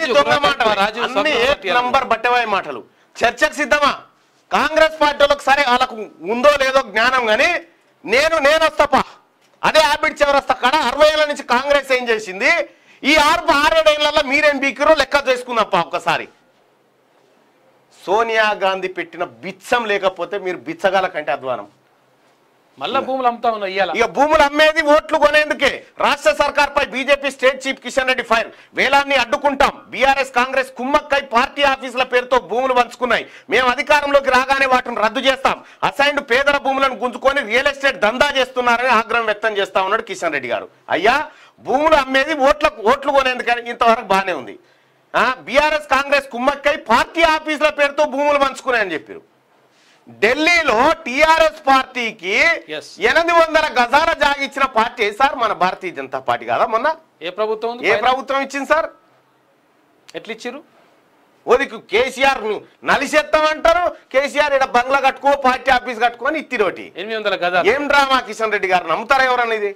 నంబర్ బట్టవాయి మాటలు. చర్చకు సిద్ధమా? కాంగ్రెస్ పార్టీ వాళ్ళకి సరే వాళ్ళకు ఉందో లేదో జ్ఞానం కానీ నేను నేను వస్తాపా అదే హ్యాబిట్ చివరస్తా కాడ అరవై ఏళ్ళ నుంచి కాంగ్రెస్ ఏం చేసింది, ఈ ఆరు ఆరేడేళ్లలో మీరేం బీకిరో లెక్క చేసుకుందాంపా ఒక్కసారి. సోనియా గాంధీ పెట్టిన బిచ్చం లేకపోతే మీరు బిచ్చగాల కంటే అధ్వానం. మళ్ళా భూములు అమ్ముతా ఉన్నా ఇయ్యాల. ఇక భూములు అమ్మేది ఓట్లు కొనేందుకే. రాష్ట్ర సర్కార్ పై BJP state chief Kishan Reddy fire. వేలాన్ని అడ్డుకుంటాం. బీఆర్ఎస్ కాంగ్రెస్ కుమ్మక్కై పార్టీ ఆఫీసుల పేరుతో భూములు పంచుకున్నాయి. మేము అధికారంలోకి రాగానే వాటిని రద్దు చేస్తాం. అసైన్డ్ పేదల భూములను గుంజుకొని రియల్ ఎస్టేట్ దందా చేస్తున్నారని ఆగ్రహం వ్యక్తం చేస్తా ఉన్నాడు కిషన్ రెడ్డి గారు. అయ్యా భూములు అమ్మేది ఓట్లకు ఓట్లు కొనేందుకని ఇంతవరకు బాగానే ఉంది. బీఆర్ఎస్ కాంగ్రెస్ కుమ్మక్కై పార్టీ ఆఫీసుల పేరుతో భూములు పంచుకున్నాయని చెప్పారు. ఢిల్లీలో టీఆర్ఎస్ పార్టీకి ఎనిమిది వందల గజాల జాగా ఇచ్చిన పార్టీ సార్ మన భారతీయ జనతా పార్టీ కాదా? మొన్న ఏ ప్రభుత్వం ఏ ప్రభుత్వం ఇచ్చింది సార్? ఎట్లా ఇచ్చారు? ఓదికు కేసీఆర్ నలిసేస్తామంటారు. కేసీఆర్ ఇక్కడ బంగ్లా కట్టుకో పార్టీ ఆఫీస్ కట్టుకొని ఇత్తిరోటి ఎనిమిది వందల గజాలు. ఏం డ్రామా కిషన్ రెడ్డి గారు? నమ్ముతారా ఎవరన్నా ఇది?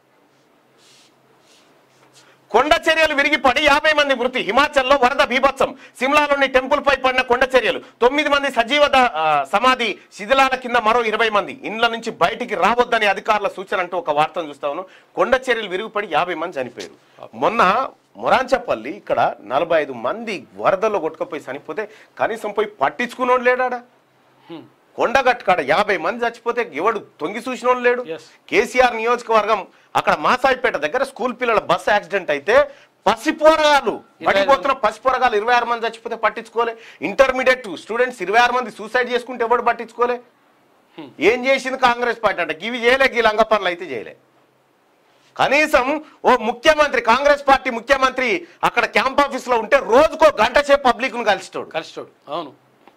కొండ చర్యలు విరిగి పడి యాభై మంది మృతి. హిమాచల్లో వరద బీభత్సం. సిమ్లాలోని టెంపుల్ పై పడిన కొండ చర్యలు. తొమ్మిది మంది సజీవ సమాధి శిథిలాల కింద మరో ఇరవై మంది. ఇండ్ల నుంచి బయటికి రావద్దని అధికారుల సూచన అంటూ ఒక వార్తను చూస్తాను. కొండ చర్యలు విరిగిపడి యాభై మంది చనిపోయారు. మొన్న మొరాంచపల్లి ఇక్కడ నలభై ఐదు మంది వరదల్లో కొట్టుకుపోయి చనిపోతే కనీసం పోయి పట్టించుకున్నోడు లేడా? కొండగట్టు కాడ యాభై మంది చచ్చిపోతే ఎవడు తొంగి చూసినోడు లేడు. కేసీఆర్ నియోజకవర్గం అక్కడ మాసాయిపేట దగ్గర స్కూల్ పిల్లల బస్సు యాక్సిడెంట్ అయితే పసిపోరగాలు పడిపోతున్న పసిపోరగాలు ఇరవై ఆరు మంది చచ్చిపోతే పట్టించుకోలే. ఇంటర్మీడియట్ స్టూడెంట్స్ ఇరవై ఆరు మంది సూసైడ్ చేసుకుంటే ఎవడు పట్టించుకోలే. ఏం చేసింది కాంగ్రెస్ పార్టీ అంటే? ఇవి చేయలే, ఈ లంగ పనులు అయితే చేయలే. కనీసం ఓ ముఖ్యమంత్రి, కాంగ్రెస్ పార్టీ ముఖ్యమంత్రి అక్కడ క్యాంప్ ఆఫీస్ లో ఉంటే రోజుకో గంట సేపు పబ్లిక్ ను కలిసిటోడు కలిసిటోడు అవును.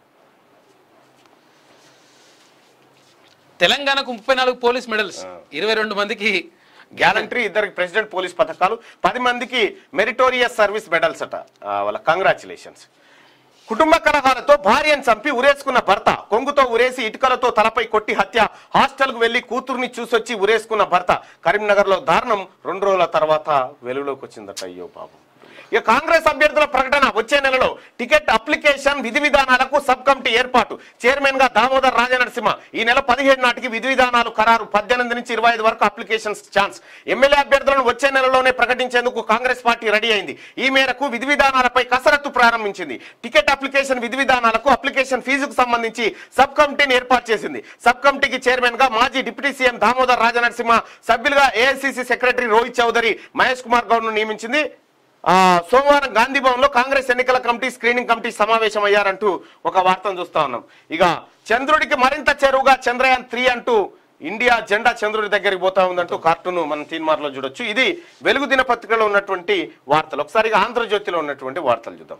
తెలంగాణకు ముప్పై నాలుగు పోలీస్ మెడల్స్, ఇరవై రెండు మందికి గ్యాలంటరీ, ఇద్దరికి ప్రెసిడెంట్ పోలీస్ పథకాలు, పది మందికి మెరిటోరియస్ సర్వీస్ మెడల్స్ అట. వాళ్ళ కంగ్రాచులేషన్స్. కుటుంబ కలహాలతో భార్యను చంపి ఉరేసుకున్న భర్త. కొంగుతో ఉరేసి ఇటుకలతో తలపై కొట్టి హత్య. హాస్టల్ కు వెళ్లి కూతుర్ని చూసొచ్చి ఉరేసుకున్న భర్త. కరీంనగర్ లో దారుణం రెండు రోజుల తర్వాత వెలుగులోకి వచ్చిందట. అయ్యో పాపం. ఇక కాంగ్రెస్ అభ్యర్థుల ప్రకటన వచ్చే నెలలో. టికెట్ అప్లికేషన్, విధి విధానాలకు సబ్ కమిటీ ఏర్పాటు. చైర్మన్ గా దామోదర్ రాజనరసింహ. ఈ నెల పదిహేడు నాటికి విధి విధానాలు ఖరారు. పద్దెనిమిది నుంచి ఇరవై ఐదు వరకు అప్లికేషన్స్ ఛాన్స్. ఎమ్మెల్యే అభ్యర్థులను వచ్చే నెలలోనే ప్రకటించేందుకు కాంగ్రెస్ పార్టీ రెడీ అయింది. ఈ మేరకు విధి విధానాలపై కసరత్తు ప్రారంభించింది. టికెట్ అప్లికేషన్, విధి విధానాలకు అప్లికేషన్ ఫీజుకు సంబంధించి సబ్ కమిటీని ఏర్పాటు చేసింది. సబ్ కమిటీకి చైర్మన్ గా మాజీ డిప్యూటీ సీఎం దామోదర్ రాజనరసింహ, సభ్యులుగా ఏఐసిసి సెక్రటరీ రోహిత్ చౌదరి, మహేష్ కుమార్ గౌడ్ ను నియమించింది. సోమవారం గాంధీ భవన్ లో కాంగ్రెస్ ఎన్నికల కమిటీ, స్క్రీనింగ్ కమిటీ సమావేశం అయ్యారంటూ ఒక వార్తను చూస్తా ఉన్నాం. ఇక చంద్రుడికి మరింత చేరువుగా చంద్రయాన్ త్రీ అంటూ ఇండియా జెండా చంద్రుడి దగ్గరికి పోతా ఉందంటూ కార్టూన్ మనం తీన్మార్లో చూడొచ్చు. ఇది వెలుగు దినపత్రికలో ఉన్నటువంటి వార్తలు. ఒకసారిగా ఆంధ్రజ్యోతిలో ఉన్నటువంటి వార్తలు చూద్దాం.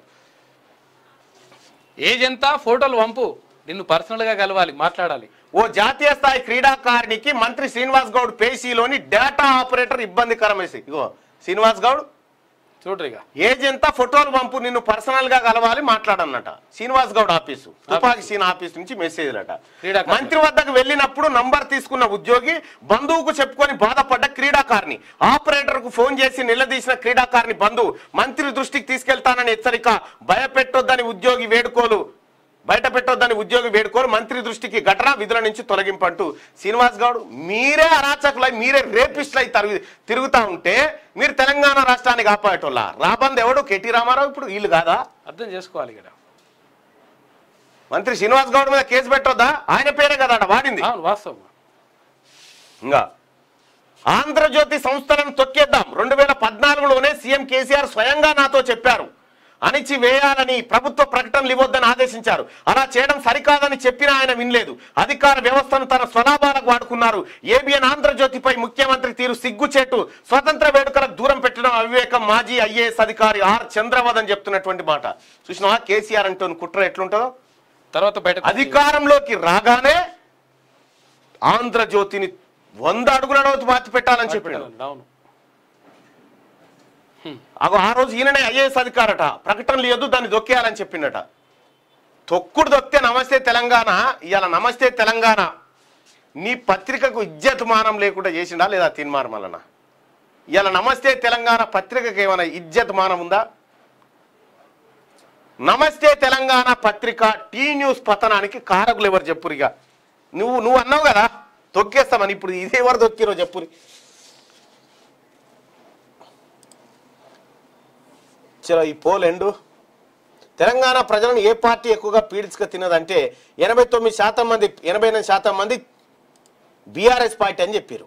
ఏజెంతా ఫోటోలు వంపు, నిన్ను పర్సనల్ గా కలవాలి, మాట్లాడాలి. ఓ జాతీయ స్థాయి క్రీడాకారిణికి మంత్రి శ్రీనివాస్ గౌడ్ పేసీలోని డేటా ఆపరేటర్ ఇబ్బందికరమేసి. ఇగో శ్రీనివాస్ గౌడ్ చూడరిగా ఏజెంతా ఫోటోలు పంపు, నిన్ను పర్సనల్ గా కలవాలి, మాట్లాడన్నట. శ్రీనివాస్ గౌడ్ ఆఫీసు, తుపాకి సీన్ ఆఫీస్ నుంచి మెసేజ్లట. మంత్రి వద్దకు వెళ్ళినప్పుడు నంబర్ తీసుకున్న ఉద్యోగి బంధువుకు చెప్పుకొని బాధపడ్డ క్రీడాకారిణి, ఆపరేటర్ కు ఫోన్ చేసి నిలదీసిన క్రీడాకారిణి బంధువు, మంత్రి దృష్టికి తీసుకెళ్తానని హెచ్చరిక, భయపెట్టొద్దని ఉద్యోగి వేడుకోలు బయట పెట్టొద్దని ఉద్యోగి వేడుకోలు, మంత్రి దృష్టికి ఘటన, విధుల నుంచి తొలగింపంటూ. శ్రీనివాస్ గౌడ్ మీరే అరాచకులై మీరే రేపిస్టులై తిరుగుతా ఉంటే మీరు తెలంగాణ రాష్ట్రాన్ని కాపాడేటోళ్ళ రాబంద్ ఎవడు? కేటీ రామారావు. ఇప్పుడు వీళ్ళు కాదా? అర్థం చేసుకోవాలి ఇక్కడ. మంత్రి శ్రీనివాస్ గౌడ్ మీద కేసు పెట్టొద్దా? ఆయన పేరే కదా వాడింది. వాస్తవం. ఇంకా ఆంధ్రజ్యోతి సంస్థలను తొక్కేద్దాం, రెండు వేల పద్నాలుగులోనే సీఎం కేసీఆర్ స్వయంగా నాతో చెప్పారు, అణిచి వేయాలని ప్రభుత్వ ప్రకటనలు ఇవ్వొద్దని ఆదేశించారు. అలా చేయడం సరికాదని చెప్పినా ఆయన వినలేదు. అధికార వ్యవస్థను తన స్వలాభాలకు వాడుకున్నారు. ఏబిఎన్ ఆంధ్రజ్యోతిపై ముఖ్యమంత్రి తీరు సిగ్గుచేటు, స్వతంత్ర వేడుకలకు దూరం పెట్టడం అవివేకం, మాజీ ఐఏఎస్ అధికారి ఆర్ చంద్రవద్ అని చెప్తున్నటువంటి మాట. చూసినా కేసీఆర్ అంటూ కుట్ర ఎట్లుంటుందో. తర్వాత బయట అధికారంలోకి రాగానే ఆంధ్రజ్యోతిని వంద అడుగుల పాతి పెట్టాలని చెప్పాడు. అవును. అగో ఆ రోజు ఈయననే ఐఏఎస్ అధికారట, ప్రకటనలు ఇవ్వద్దు, దాన్ని దొక్కేయాలని చెప్పిండట. తొక్కుడు దొక్కితే నమస్తే తెలంగాణ. ఇవాళ నమస్తే తెలంగాణ నీ పత్రికకు ఇజ్జత్ మానం లేకుండా చేసిండా లేదా తీన్మార్మలన? ఇవాళ నమస్తే తెలంగాణ పత్రికకు ఏమైనా ఇజ్జత్ మానం ఉందా? నమస్తే తెలంగాణ పత్రిక టీ న్యూస్ పతనానికి కారకులు ఎవరు చెప్పురిగా? నువ్వు నువ్వు అన్నావు కదా తొక్కేస్తామని, ఇప్పుడు ఇది ఎవరు దొక్కిరో చెప్పురి. చలో ఈ పోల్ ఎండు. తెలంగాణ ప్రజలను ఏ పార్టీ ఎక్కువగా పీడించుక తినదంటే ఎనభై తొమ్మిది శాతం మంది ఎనభై ఎనిమిది శాతం మంది బీఆర్ఎస్ పార్టీ అని చెప్పారు.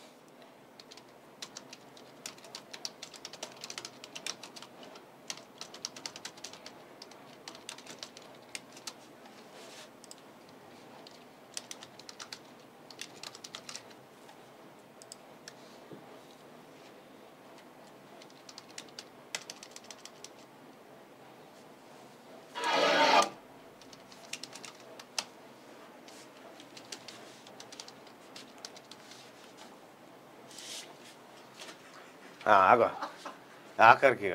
ఆగో ఆఖరికి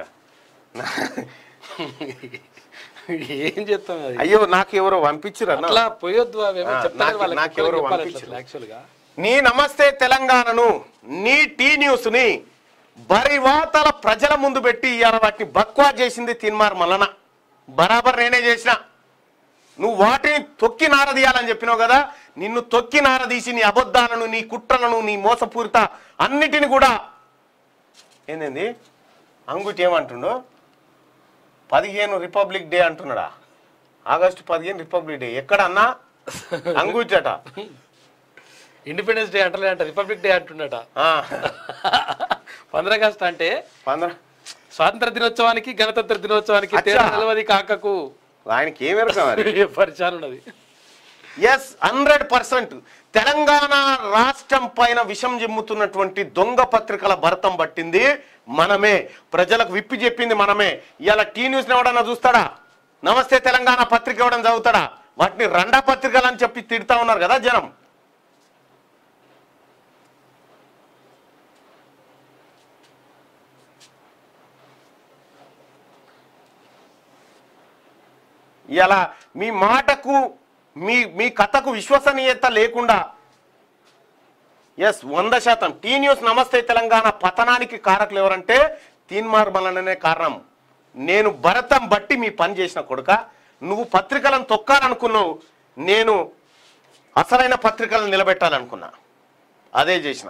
ఏం చెప్తాం. అయ్యో నాకు ఎవరో పంపించారు అట్లా పోయొద్దు. నాకెవరో పంపించారు. నీ నమస్తే తెలంగాణను, నీ టీ న్యూస్ ని బరివాతల ప్రజల ముందు పెట్టి ఇవాళ వాటిని బక్వా చేసింది తీన్మార్ మల్లన. బరాబర్ నేనే చేసిన. నువ్వు వాటిని తొక్కి నారదీయాలని చెప్పినావు కదా, నిన్ను తొక్కి నారదీసి నీ అబద్ధాలను, నీ కుట్రలను, నీ మోసపూరిత అన్నిటిని కూడా ఏంది అంగుటి ఏమంటుండో పదిహేను రిపబ్లిక్ డే అంటున్నాడా? ఆగస్టు పదిహేను రిపబ్లిక్ డే ఎక్కడ అన్నా? అంగుటట. ఇండిపెండెన్స్ డే అంటలే అంట, రిపబ్లిక్ డే అంటున్నట. పంద్ర ఆగస్ట్ అంటే స్వాతంత్ర దినోత్సవానికి గణతంత్ర దినోత్సవానికి తెలవది కాకకు. ఆయనకి ఏమి పరిచయం ఉన్నది. ఎస్ హండ్రెడ్ పర్సెంట్ తెలంగాణ రాష్ట్రం పైన విషం జిమ్ముతున్నటువంటి దొంగ పత్రికల భరతం పట్టింది మనమే, ప్రజలకు విప్పి చెప్పింది మనమే. ఇవాళ టీ న్యూస్ ఎవడన్నా చూస్తాడా? నమస్తే తెలంగాణ పత్రిక ఎవడన్నా చదువుతాడా? వాటిని రెండా పత్రికలు అని చెప్పి తిడతా ఉన్నారు కదా జనం. ఇలా మీ మాటకు మీ మీ కథకు విశ్వసనీయత లేకుండా ఎస్ వంద శాతం టీ న్యూస్ నమస్తే తెలంగాణ పతనానికి కారకులు ఎవరంటే తీన్మార్ మల్లననే కారణం. నేను భరతం బట్టి మీ పని చేసిన కొడుక, నువ్వు పత్రికలను తొక్కాలనుకున్నావు, నేను అసలైన పత్రికలను నిలబెట్టాలనుకున్నా, అదే చేసిన.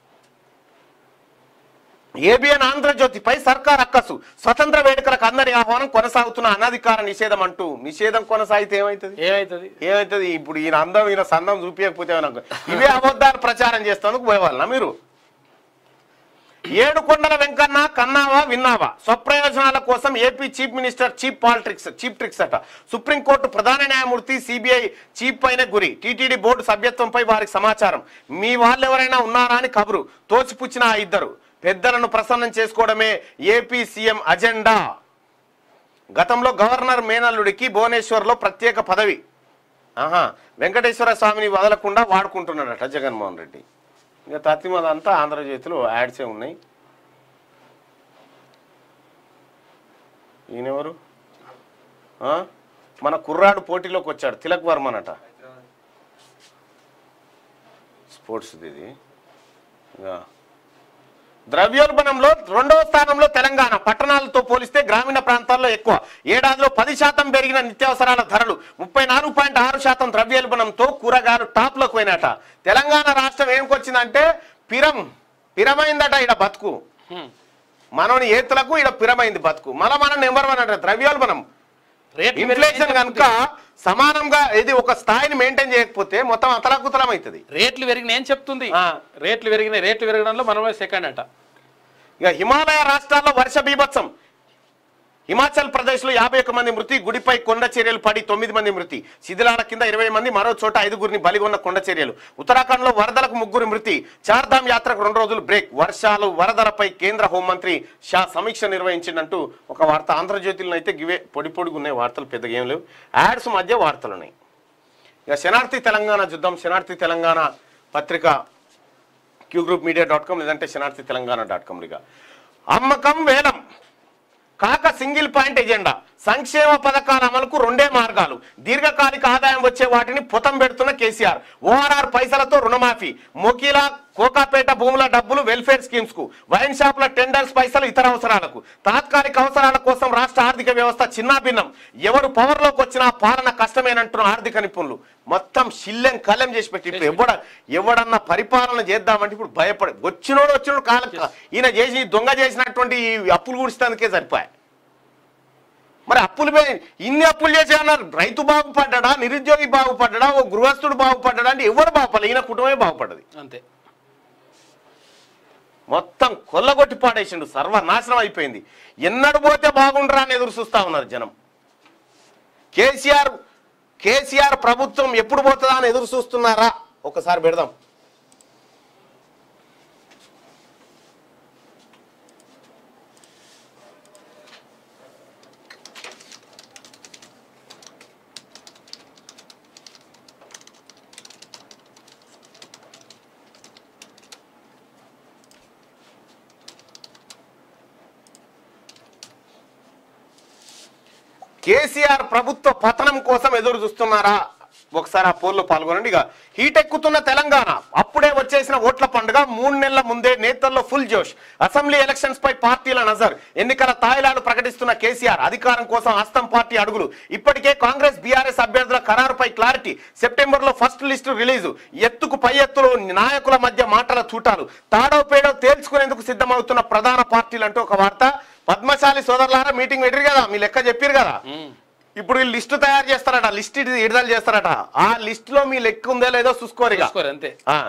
ఏబిఎన్ ఆంధ్రజ్యోతిపై సర్కార్ అక్కసు, స్వతంత్ర వేడుకలకు అందరి ఆహ్వానం, కొనసాగుతున్న అనధికార నిషేధం అంటూ. నిషేధం కొనసాగితే ఏమైతుంది ఏమైతుంది ఏమైతుంది ఇప్పుడు ఈయన అందం ఈయన సందం చూపించకపోతే ఇవే అబద్ధాలు ప్రచారం చేస్తానికి పోయేవాళ్ళ మీరు. ఏడుకొండల వెంకన్న కన్నావా విన్నావా స్వప్రయోజనాల కోసం AP chief minister cheap politics cheap tricks అట. సుప్రీంకోర్టు ప్రధాన న్యాయమూర్తి సిబిఐ చీఫ్ పైన గురి. టీటీడీ బోర్డు సభ్యత్వంపై వారికి సమాచారం. మీ వాళ్ళెవరైనా ఉన్నారా అని కబురు. తోచిపుచ్చిన ఆ ఇద్దరు పెద్దలను ప్రసన్నం చేసుకోవడమే ఏపీ సీఎం అజెండా. గతంలో గవర్నర్ మేనల్లుడికి భువనేశ్వర్లో ప్రత్యేక పదవి. ఆహా వెంకటేశ్వర స్వామిని వదలకుండా వాడుకుంటున్నాడట జగన్మోహన్ రెడ్డి. ఇక తత్తిమదంతా ఆంధ్రజ్యోతిలో యాడ్సే ఉన్నాయి. ఈయనెవరు? మన కుర్రాడు పోటీలోకి వచ్చాడు, తిలక్ వర్మనట. స్పోర్ట్స్ ఇది. ద్రవ్యోల్బణంలో రెండవ స్థానంలో తెలంగాణ. పట్టణాలతో పోలిస్తే గ్రామీణ ప్రాంతాల్లో ఎక్కువ. ఏడాదిలో పది శాతం పెరిగిన నిత్యావసరాల ధరలు. ముప్పై నాలుగు పాయింట్ ఆరు శాతం ద్రవ్యోల్బణంతో కూరగాయలు టాప్లోకి పోయినట. తెలంగాణ రాష్ట్రం ఏమికొచ్చిందంటే పిరం పిరమైందట. ఈడ బతుకు మనోని ఏతులకు ఈడ పిరమైంది బతుకు. మళ్ళీ మనం నెంబర్ వన్ అంట. ద్రవ్యోల్బణం ఇన్ఫ్లేషన్ కనుక సమానంగా ఇది ఒక స్థాయిని మెయింటైన్ చేయకపోతే మొత్తం అతలాకుతలం అవుతుంది. రేట్లు పెరిగినాయి ఏం చెప్తుంది. రేట్లు పెరిగినాయి. రేట్లు పెరగడంలో మనమే సెకండ్ అంట. ఇక హిమాలయ రాష్ట్రాల్లో వర్ష బీభత్సం. హిమాచల్ ప్రదేశ్ లో యాభై ఒక్క మంది మృతి. గుడిపై కొండ చర్యలు పడి తొమ్మిది మంది మృతి. శిథిలాల కింద ఇరవై మంది. మరో చోట ఐదుగురిని బలిగొన్న కొండ చర్యలు. ఉత్తరాఖండ్ లో వరదలకు ముగ్గురు మృతి. చార్ధామ్ యాత్రకు రెండు రోజులు బ్రేక్. వర్షాలు వరదలపై కేంద్ర హోంమంత్రి షా సమీక్ష నిర్వహించిందంటూ ఒక వార్త. ఆంధ్రజ్యోతిలో అయితే గివే పొడి పొడిగా ఉన్నాయి వార్తలు, పెద్దగా ఏం లేవు. యాడ్స్ మధ్య వార్తలు ఉన్నాయి. ఇక శనార్థి తెలంగాణ చూద్దాం. శనార్థి తెలంగాణ పత్రిక Q group media dot com లేదంటే శనార్థి తెలంగాణ డాట్ కామ్. ఇక అమ్మకం వేలం కాక సింగిల్ పాయింట్ ఎజెండా. సంక్షేమ పథకాల అమలుకు రెండే మార్గాలు. దీర్ఘకాలిక ఆదాయం వచ్చే వాటిని పొతం పెడుతున్న కేసీఆర్. ఓఆర్ఆర్ పైసలతో రుణమాఫీ. మొకీల కోకాపేట భూముల డబ్బులు వెల్ఫేర్ స్కీమ్స్ కు. వైన్ షాపుల టెండర్స్ పైసలు ఇతర అవసరాలకు. తాత్కాలిక అవసరాల కోసం రాష్ట్ర ఆర్థిక వ్యవస్థ చిన్నాభిన్నం. ఎవరు పవర్ లోకి వచ్చినా పాలన కష్టమేనంటున్న ఆర్థిక నిపుణులు. మొత్తం శిల్లెం కలెం చేసి పెట్టి ఇప్పుడు ఎవడ ఎవడన్నా పరిపాలన చేద్దామంటే ఇప్పుడు భయపడి వచ్చినోడు వచ్చినోడు కాల ఈయన చేసి దొంగ చేసినటువంటి అప్పులు కూడిస్తానికే సరిపోయాయి. మరి అప్పులు ఇన్ని అప్పులు చేసే అన్నారు. రైతు బాగుపడ్డా, నిరుద్యోగి బాగుపడ్డా, ఓ గృహస్థుడు బాగుపడ్డా అంటే ఎవరు బాగుపడలేదు. ఈయన కుటుంబమే బాగుపడ్డది. అంతే. మొత్తం కొల్లగొట్టి పాడేసిండు. సర్వనాశనం అయిపోయింది. ఎన్నడు పోతే బాగుండరా అని ఎదురు చూస్తా ఉన్నారు జనం. కేసీఆర్ కేసీఆర్ ప్రభుత్వం ఎప్పుడు పోతుందా అని ఎదురు చూస్తున్నారా? ఒకసారి పెడదాం. కేసీఆర్ ప్రభుత్వ పతనం కోసం ఎదురు చూస్తున్నారా? ఒకసారి ఆ పోల్లో పాల్గొనండి. ఇక హీట్ ఎక్కుతున్న తెలంగాణ. అప్పుడే వచ్చేసిన ఓట్ల పండుగ. మూడు నెలల ముందే నేతల్లో ఫుల్ జోష్. అసెంబ్లీ ఎలక్షన్స్ పై పార్టీల నజర్. ఎన్నికల తాయిలాలు ప్రకటిస్తున్న కేసీఆర్. అధికారం కోసం హస్తం పార్టీ అడుగులు. ఇప్పటికే కాంగ్రెస్ బీఆర్ఎస్ అభ్యర్థుల ఖరారుపై క్లారిటీ. సెప్టెంబర్ లో ఫస్ట్ లిస్టు రిలీజు. ఎత్తుకు పై ఎత్తులు నాయకుల మధ్య మాటల తూటాలు. తాడో పేడో తేల్చుకునేందుకు సిద్ధమవుతున్న ప్రధాన పార్టీలు అంటూ ఒక వార్త. పద్మశాలి సోదరులారా మీటింగ్ పెట్టారు కదా, మీ లెక్క చెప్పారు కదా. ఇప్పుడు ఈ లిస్టు తయారు చేస్తారట. లిస్ట్ విడుదల చేస్తారట. ఆ లిస్ట్ లో మీ లెక్క ఉందో లేదో చూసుకోరు. అంతే,